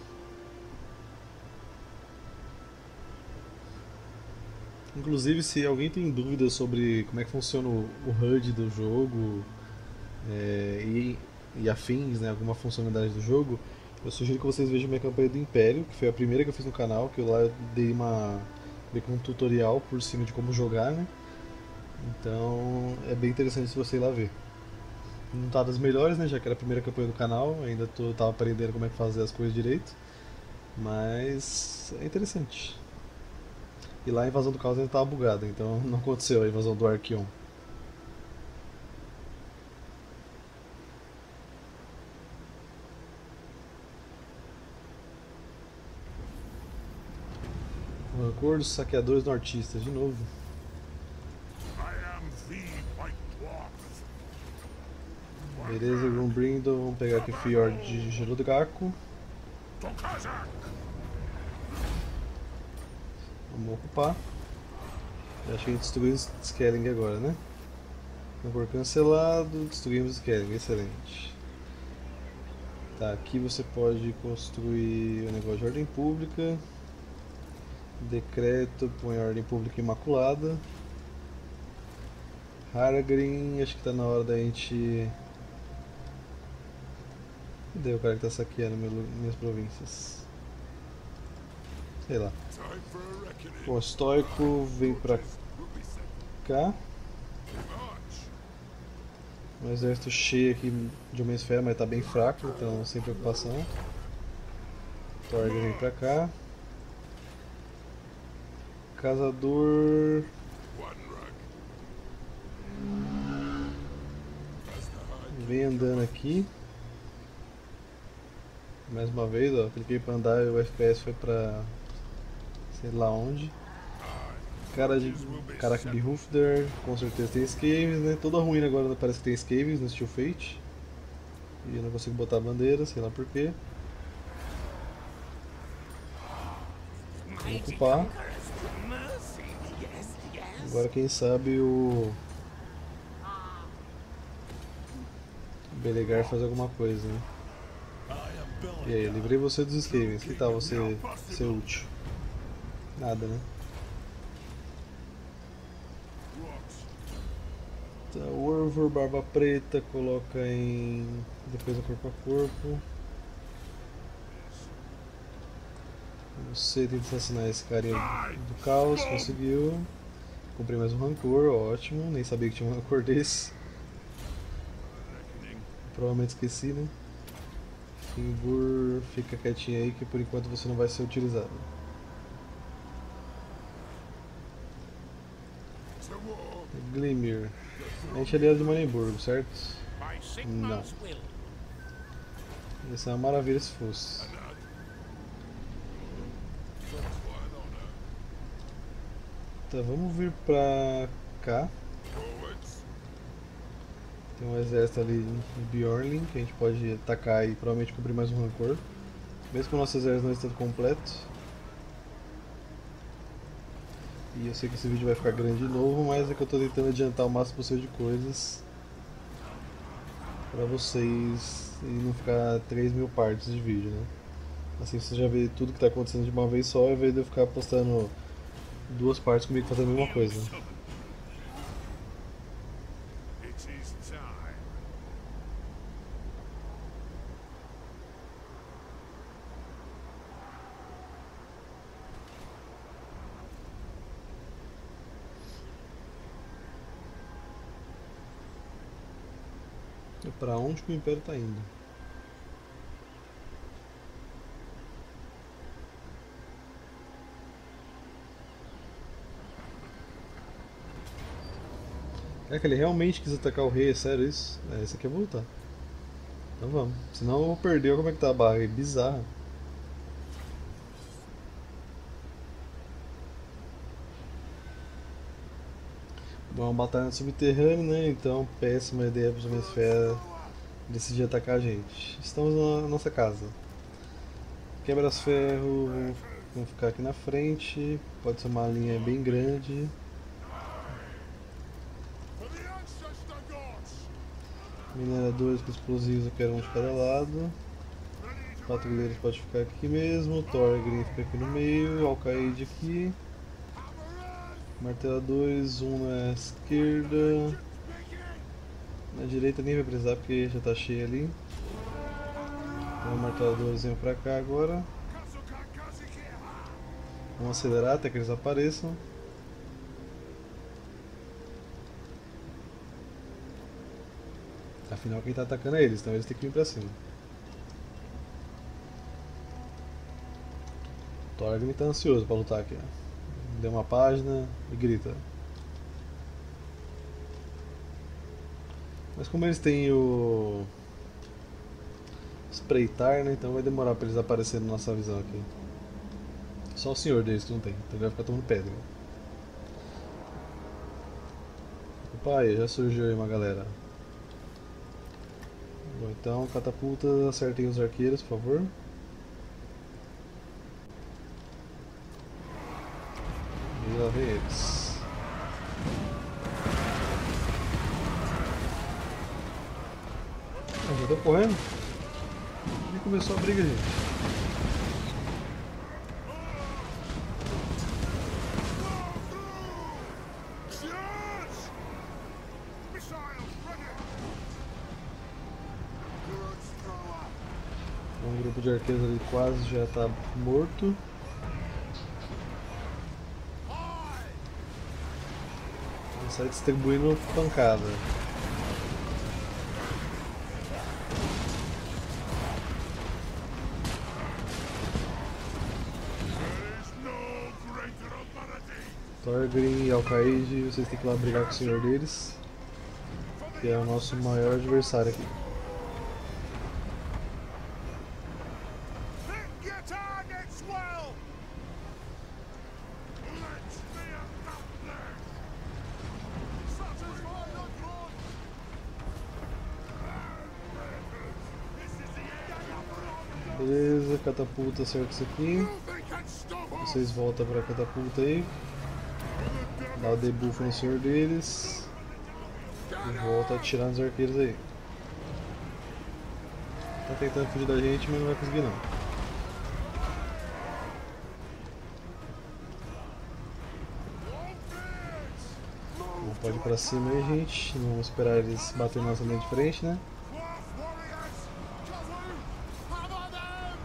Inclusive, se alguém tem dúvidas sobre como é que funciona o HUD do jogo, é, e afins, né, alguma funcionalidade do jogo, eu sugiro que vocês vejam minha campanha do Império, que foi a primeira que eu fiz no canal, que lá eu dei meio que um tutorial por cima de como jogar, né? Então é bem interessante se você ir lá ver. Não tá das melhores, né, já que era a primeira campanha do canal, tava aprendendo como é que fazer as coisas direito, mas é interessante. E lá a invasão do caos ainda tava bugada, então não aconteceu a invasão do Archeon. O rancor dos saqueadores nortistas, de novo. I am the White Dwarf. Beleza, Grumbrindo, vamos pegar aqui Fjord de Gerudo-Gaku. To Kazakh. Vamos ocupar. Eu acho que a gente destruiu Skelling agora, né? Rancor cancelado, destruímos Skelling, excelente. Tá, aqui você pode construir o negócio de ordem pública. Decreto, põe ordem pública imaculada. Haragrin, acho que tá na hora da gente. Cadê o cara que tá saqueando minhas províncias? Sei lá. Time for a reckoning. Bom, estoico vem pra Will be set. cá. March. Um exército cheio aqui de uma esfera, mas tá bem fraco, então sem preocupação. Torg vem pra cá. Caçador One rug. As the high vem andando aqui. Mais uma vez, ó, cliquei pra andar e o FPS foi pra sei lá onde. Cara de Karak de Hufder, com certeza tem Scaves, né? Toda ruína agora parece que tem Scaves no Steel Fate. E eu não consigo botar a bandeira, sei lá porquê. Vou ocupar. Agora quem sabe o Belegar faz alguma coisa, né? E aí, eu livrei você dos Skavens. Que tal você ser útil? Nada, né? rocks. Tá, Orvor, Barba Preta, coloca em defesa corpo a corpo. Você tenta assassinar esse carinha do caos, conseguiu. Comprei mais um rancor, ótimo. Nem sabia que tinha um rancor desse. Reckoning. Provavelmente esqueci, né? Fimbur, fica quietinho aí que por enquanto você não vai ser utilizado. To war. Glimmer. A gente é aliado de Marenburgo, certo? By Não. Sigmar's will. Ia ser uma maravilha se fosse. Anad. One honor. Tá, vamos vir pra cá. Forwards. Tem um exército ali de Bjornling que a gente pode atacar e provavelmente cobrir mais um rancor. Mesmo que o nosso exército não esteja completo. E eu sei que esse vídeo vai ficar grande de novo, mas é que eu estou tentando adiantar o máximo possível de coisas para vocês e não ficar 3.000 partes de vídeo, né? Assim você já vê tudo que está acontecendo de uma vez só, ao invés de eu ficar postando duas partes comigo fazendo a mesma coisa. It is time. É para onde que o Império está indo? É que ele realmente quis atacar o rei, é sério isso? É, esse aqui eu vou lutar. Então vamos. Senão eu vou perder como é que tá a barra. É bizarra. Bom, é uma batalha subterrânea, né? Então péssima ideia para os homens fera decidir atacar a gente. Estamos na nossa casa. Quebra-ferro, vamos ficar aqui na frente. Pode ser uma linha bem grande. For the ancestor gods! Mineradores com explosivos eu quero um de cada lado. Patrulheiros pode ficar aqui mesmo. Thorgrim fica aqui no meio. Alcaide aqui. Marteladores, um na esquerda. Na direita nem vai precisar porque já está cheio ali. Então marteladores vêm pra cá agora. Vamos acelerar até que eles apareçam. Afinal quem está atacando é eles, então eles têm que vir pra cima. O Thorgrim está ansioso para lutar aqui. Ó. Dê uma página e grita. Mas como eles têm o espreitar, né, então vai demorar para eles aparecerem na nossa visão aqui. Só o senhor deles que não tem, então ele vai ficar tomando pedra. Opa, aí, já surgiu aí uma galera. Bom, então, catapulta, acertem os arqueiros, por favor. E lá vem eles. Já tô correndo? E começou a briga, gente. Charge! Missiles ready! Goods thrower! Um grupo de arqueiros ali quase já tá morto. Ele sai distribuindo pancada. There's no greater authority! Thorgrim e Alcaide, vocês têm que ir lá brigar com o senhor deles, que é o nosso maior adversário aqui. Hit your targets well! Let's be enough there! Satisfy the gods! This is the end! Beleza, catapulta acerta isso aqui. They can stop us! Vocês voltam pra catapulta aí. Dá o debuff no senhor deles. E volta a atirar nos arqueiros aí. Tá tentando fugir da gente, mas não vai conseguir não. Bom, pode ir pra cima aí, gente. Não vamos esperar eles baterem na nossa linha de frente, né? Dwarf warriors! Kazu! Hammer them!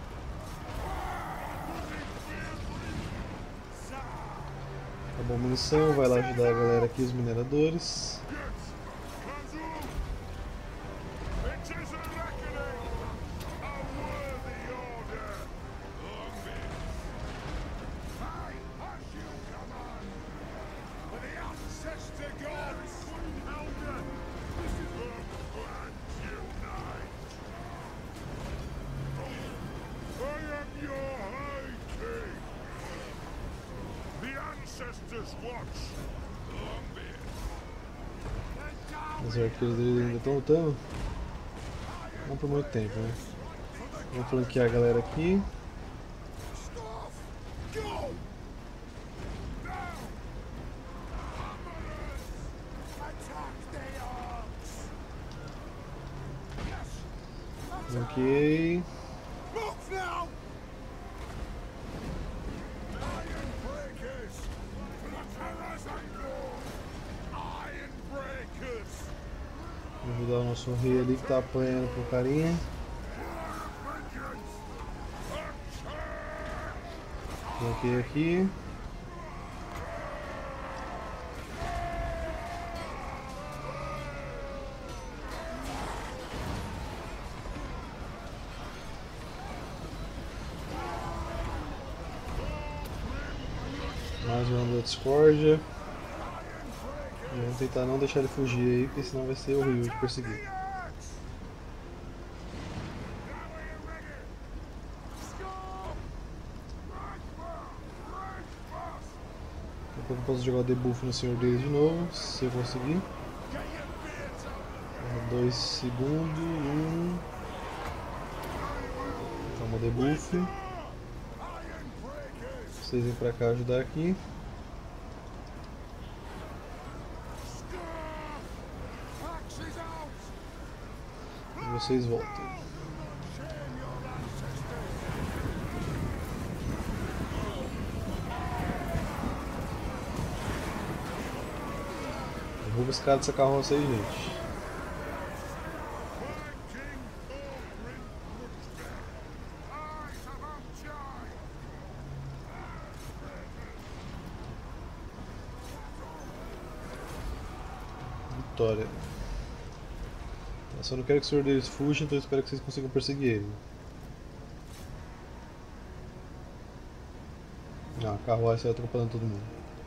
Acabou a munição, vai lá ajudar a galera aqui, os mineradores. Kazu! It is a reckoning! A worthy order! Long live! Aye, as you command! For the ancestor gods! Elder! This is and unite! I am your high king! The ancestors watch! Long live! Os arqueiros deles ainda estão lutando. Não por muito tempo, né? Vamos flanquear a galera aqui. Stop! Go! Now! Hammerers! Attack the arms! Yes! Flanqueei. Move now! Iron breakers! To the terrors unknown! Iron breakers! Vou ajudar o nosso rei ali que tá apanhando pro carinha. Vengeance! Attack! Flanqueei aqui. Mais uma da discórdia. Vamos tentar não deixar ele fugir aí, porque senão vai ser horrível de perseguir. The axe! Now are you ready? Score! Right fast! Daqui a pouco eu posso jogar o debuff no senhor deles de novo, se eu conseguir. Get your beards up! 2 segundos, 1. Toma o debuff. Iron breakers! Vocês vêm pra cá ajudar aqui. Score! Axes out! E vocês voltam. Shame your ancestors! Derruba esse cara dessa carroça aí, gente. King Thorgrim Lookspur! Eyes of Outshine! Vitória. Eu só não quero que o senhor deles fuja, então eu espero que vocês consigam perseguir ele. Ah, a carruagem vai atropelando todo mundo.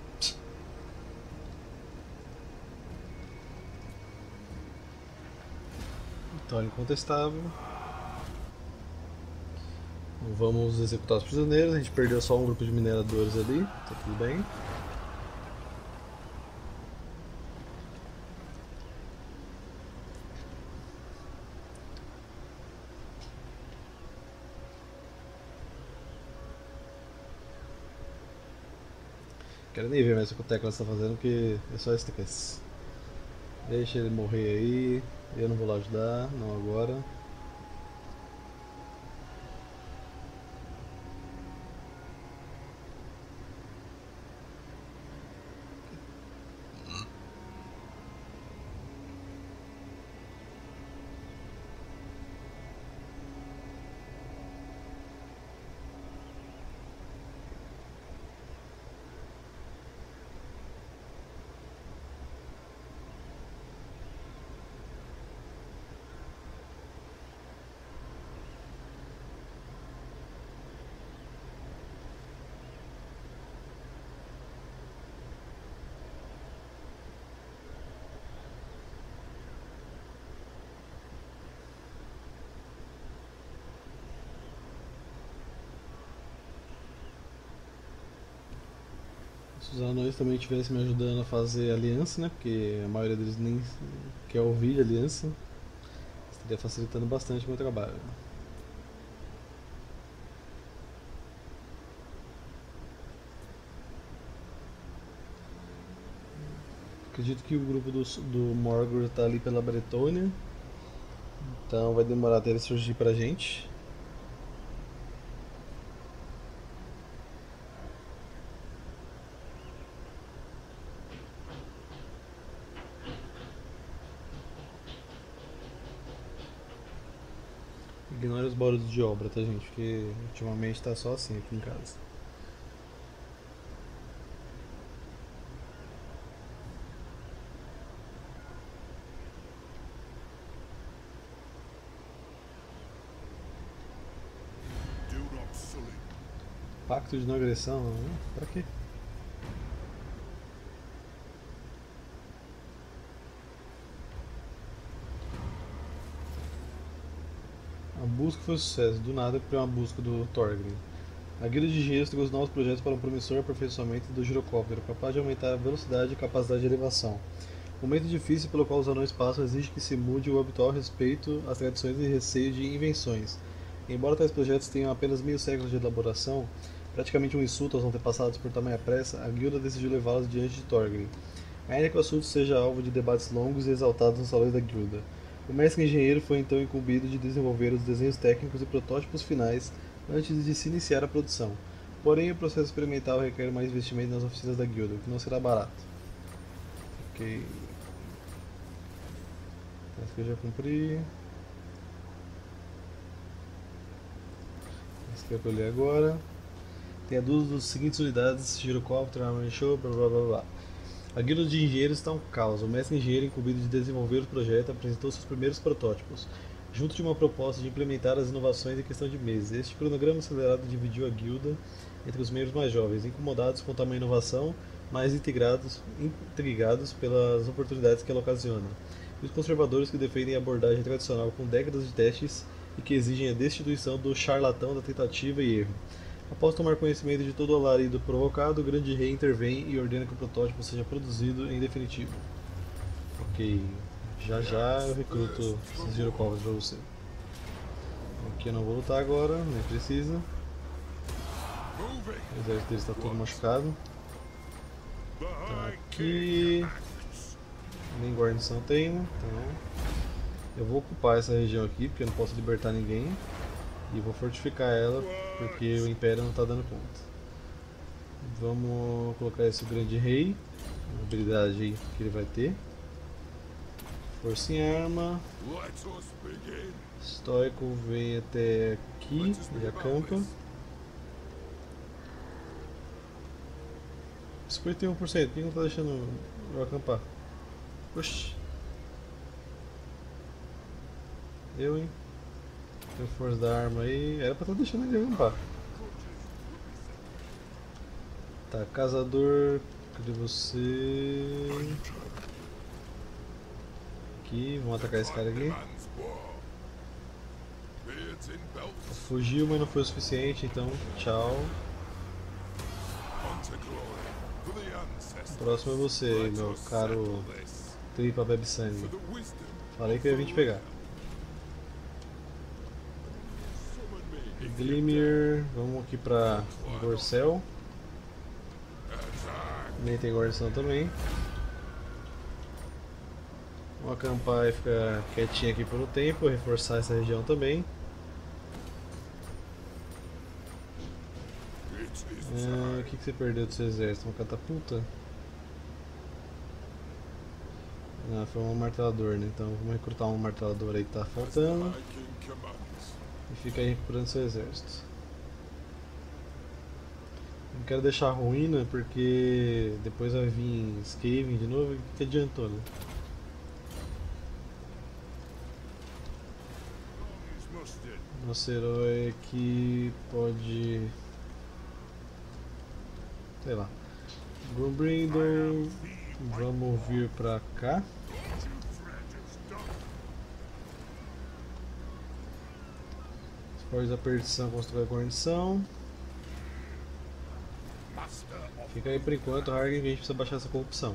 Vitória incontestável. Vamos executar os prisioneiros. A gente perdeu só um grupo de mineradores ali, tá tudo bem. Quero nem ver mais o que o Teclas está fazendo, porque é só estresse. Deixa ele morrer aí. Eu não vou lá ajudar, não agora. Se os anões também estivessem me ajudando a fazer aliança, né? Porque a maioria deles nem quer ouvir aliança. Estaria facilitando bastante o meu trabalho. Acredito que o grupo do Morgor está ali pela Bretônia. Então vai demorar até ele surgir pra gente. Ignore os barulhos de obra, tá, gente? Porque ultimamente tá só assim aqui em casa. Do not sully. Pacto de não agressão, né? Pra quê? A busca foi um sucesso, do nada criou uma busca do Thorgrim. A Guilda de Engenheiros trouxe novos projetos para um promissor aperfeiçoamento do girocóptero, capaz de aumentar a velocidade e capacidade de elevação. O momento difícil pelo qual os anões passam exige que se mude o habitual respeito às tradições e receio de invenções. Embora tais projetos tenham apenas meio século de elaboração, praticamente um insulto aos antepassados por tamanha pressa, a guilda decidiu levá-los diante de Thorgrim. Ainda que o assunto seja alvo de debates longos e exaltados nos salões da guilda. O mestre engenheiro foi então incumbido de desenvolver os desenhos técnicos e protótipos finais antes de se iniciar a produção. Porém, o processo experimental requer mais investimento nas oficinas da guilda, o que não será barato. Ok. Essa que eu já cumpri. Essa que eu colhi agora. Tem a duas das seguintes unidades: girocóptero, armament show, blá blá blá blá. A guilda de engenheiros está um caos. O mestre engenheiro incumbido de desenvolver o projeto apresentou seus primeiros protótipos, junto de uma proposta de implementar as inovações em questão de meses. Este cronograma acelerado dividiu a guilda entre os membros mais jovens, incomodados com tamanha inovação, mas intrigados pelas oportunidades que ela ocasiona, e os conservadores que defendem a abordagem tradicional com décadas de testes e que exigem a destituição do charlatão da tentativa e erro. Após tomar conhecimento de todo o alarido provocado, o grande rei intervém e ordena que o protótipo seja produzido em definitivo. Ok, já já eu recruto esses girocópteros para você. Aqui eu não vou lutar agora, nem precisa. O exército dele está todo machucado. Tá aqui. Nem guarnição tem, então eu vou ocupar essa região aqui porque eu não posso libertar ninguém. E vou fortificar ela porque o Império não está dando conta. Vamos colocar esse grande rei, a habilidade aí que ele vai ter. Força em arma. Estoico vem até aqui e acampa. 51%, por que não está deixando eu acampar? Oxi. Eu, hein? Tem força da arma aí, era pra estar deixando ele acampar. Tá, caçador, cadê você? Aqui, vamos atacar esse cara aqui. Fugiu, mas não foi o suficiente, então tchau. O próximo é você, meu caro Tripa Bebe Sangue. Falei que eu ia vir te pegar. Glimmer, vamos aqui pra Gorcel. Nem tem guarnição também. Vamos acampar e ficar quietinho aqui por um tempo, reforçar essa região também. O que você perdeu do seu exército? Uma catapulta? Ah, foi um martelador, né? Então vamos recrutar um martelador aí que tá faltando. E fica aí recuperando seu exército. Não quero deixar ruína porque depois vai vir Skaven de novo e que adiantou, né? Nosso herói aqui pode... sei lá. Grumbrindle, vamos vir pra cá. Forja da perdição, constrói a guarnição. Fica aí por enquanto, Hargen, que a gente precisa baixar essa corrupção.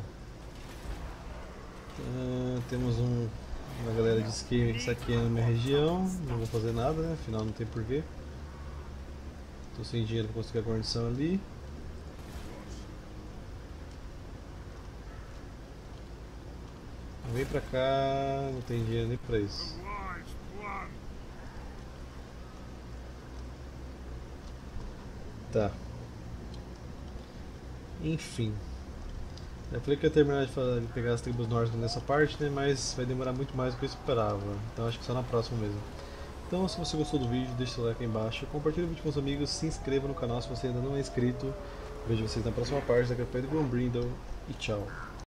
Temos uma galera de Skaven saqueando minha região. Não vou fazer nada, né? Afinal não tem porquê. Tô sem dinheiro para construir a guarnição ali. Vem pra cá, não tem dinheiro nem pra isso. Tá. Enfim. Eu falei que eu ia terminar de pegar as tribos nórdicas nessa parte, né? Mas vai demorar muito mais do que eu esperava. Então acho que só na próxima mesmo. Então se você gostou do vídeo, deixa seu like aí embaixo. Compartilhe o vídeo com os amigos, se inscreva no canal se você ainda não é inscrito. Vejo vocês na próxima parte da campanha do Grumbrindle e tchau.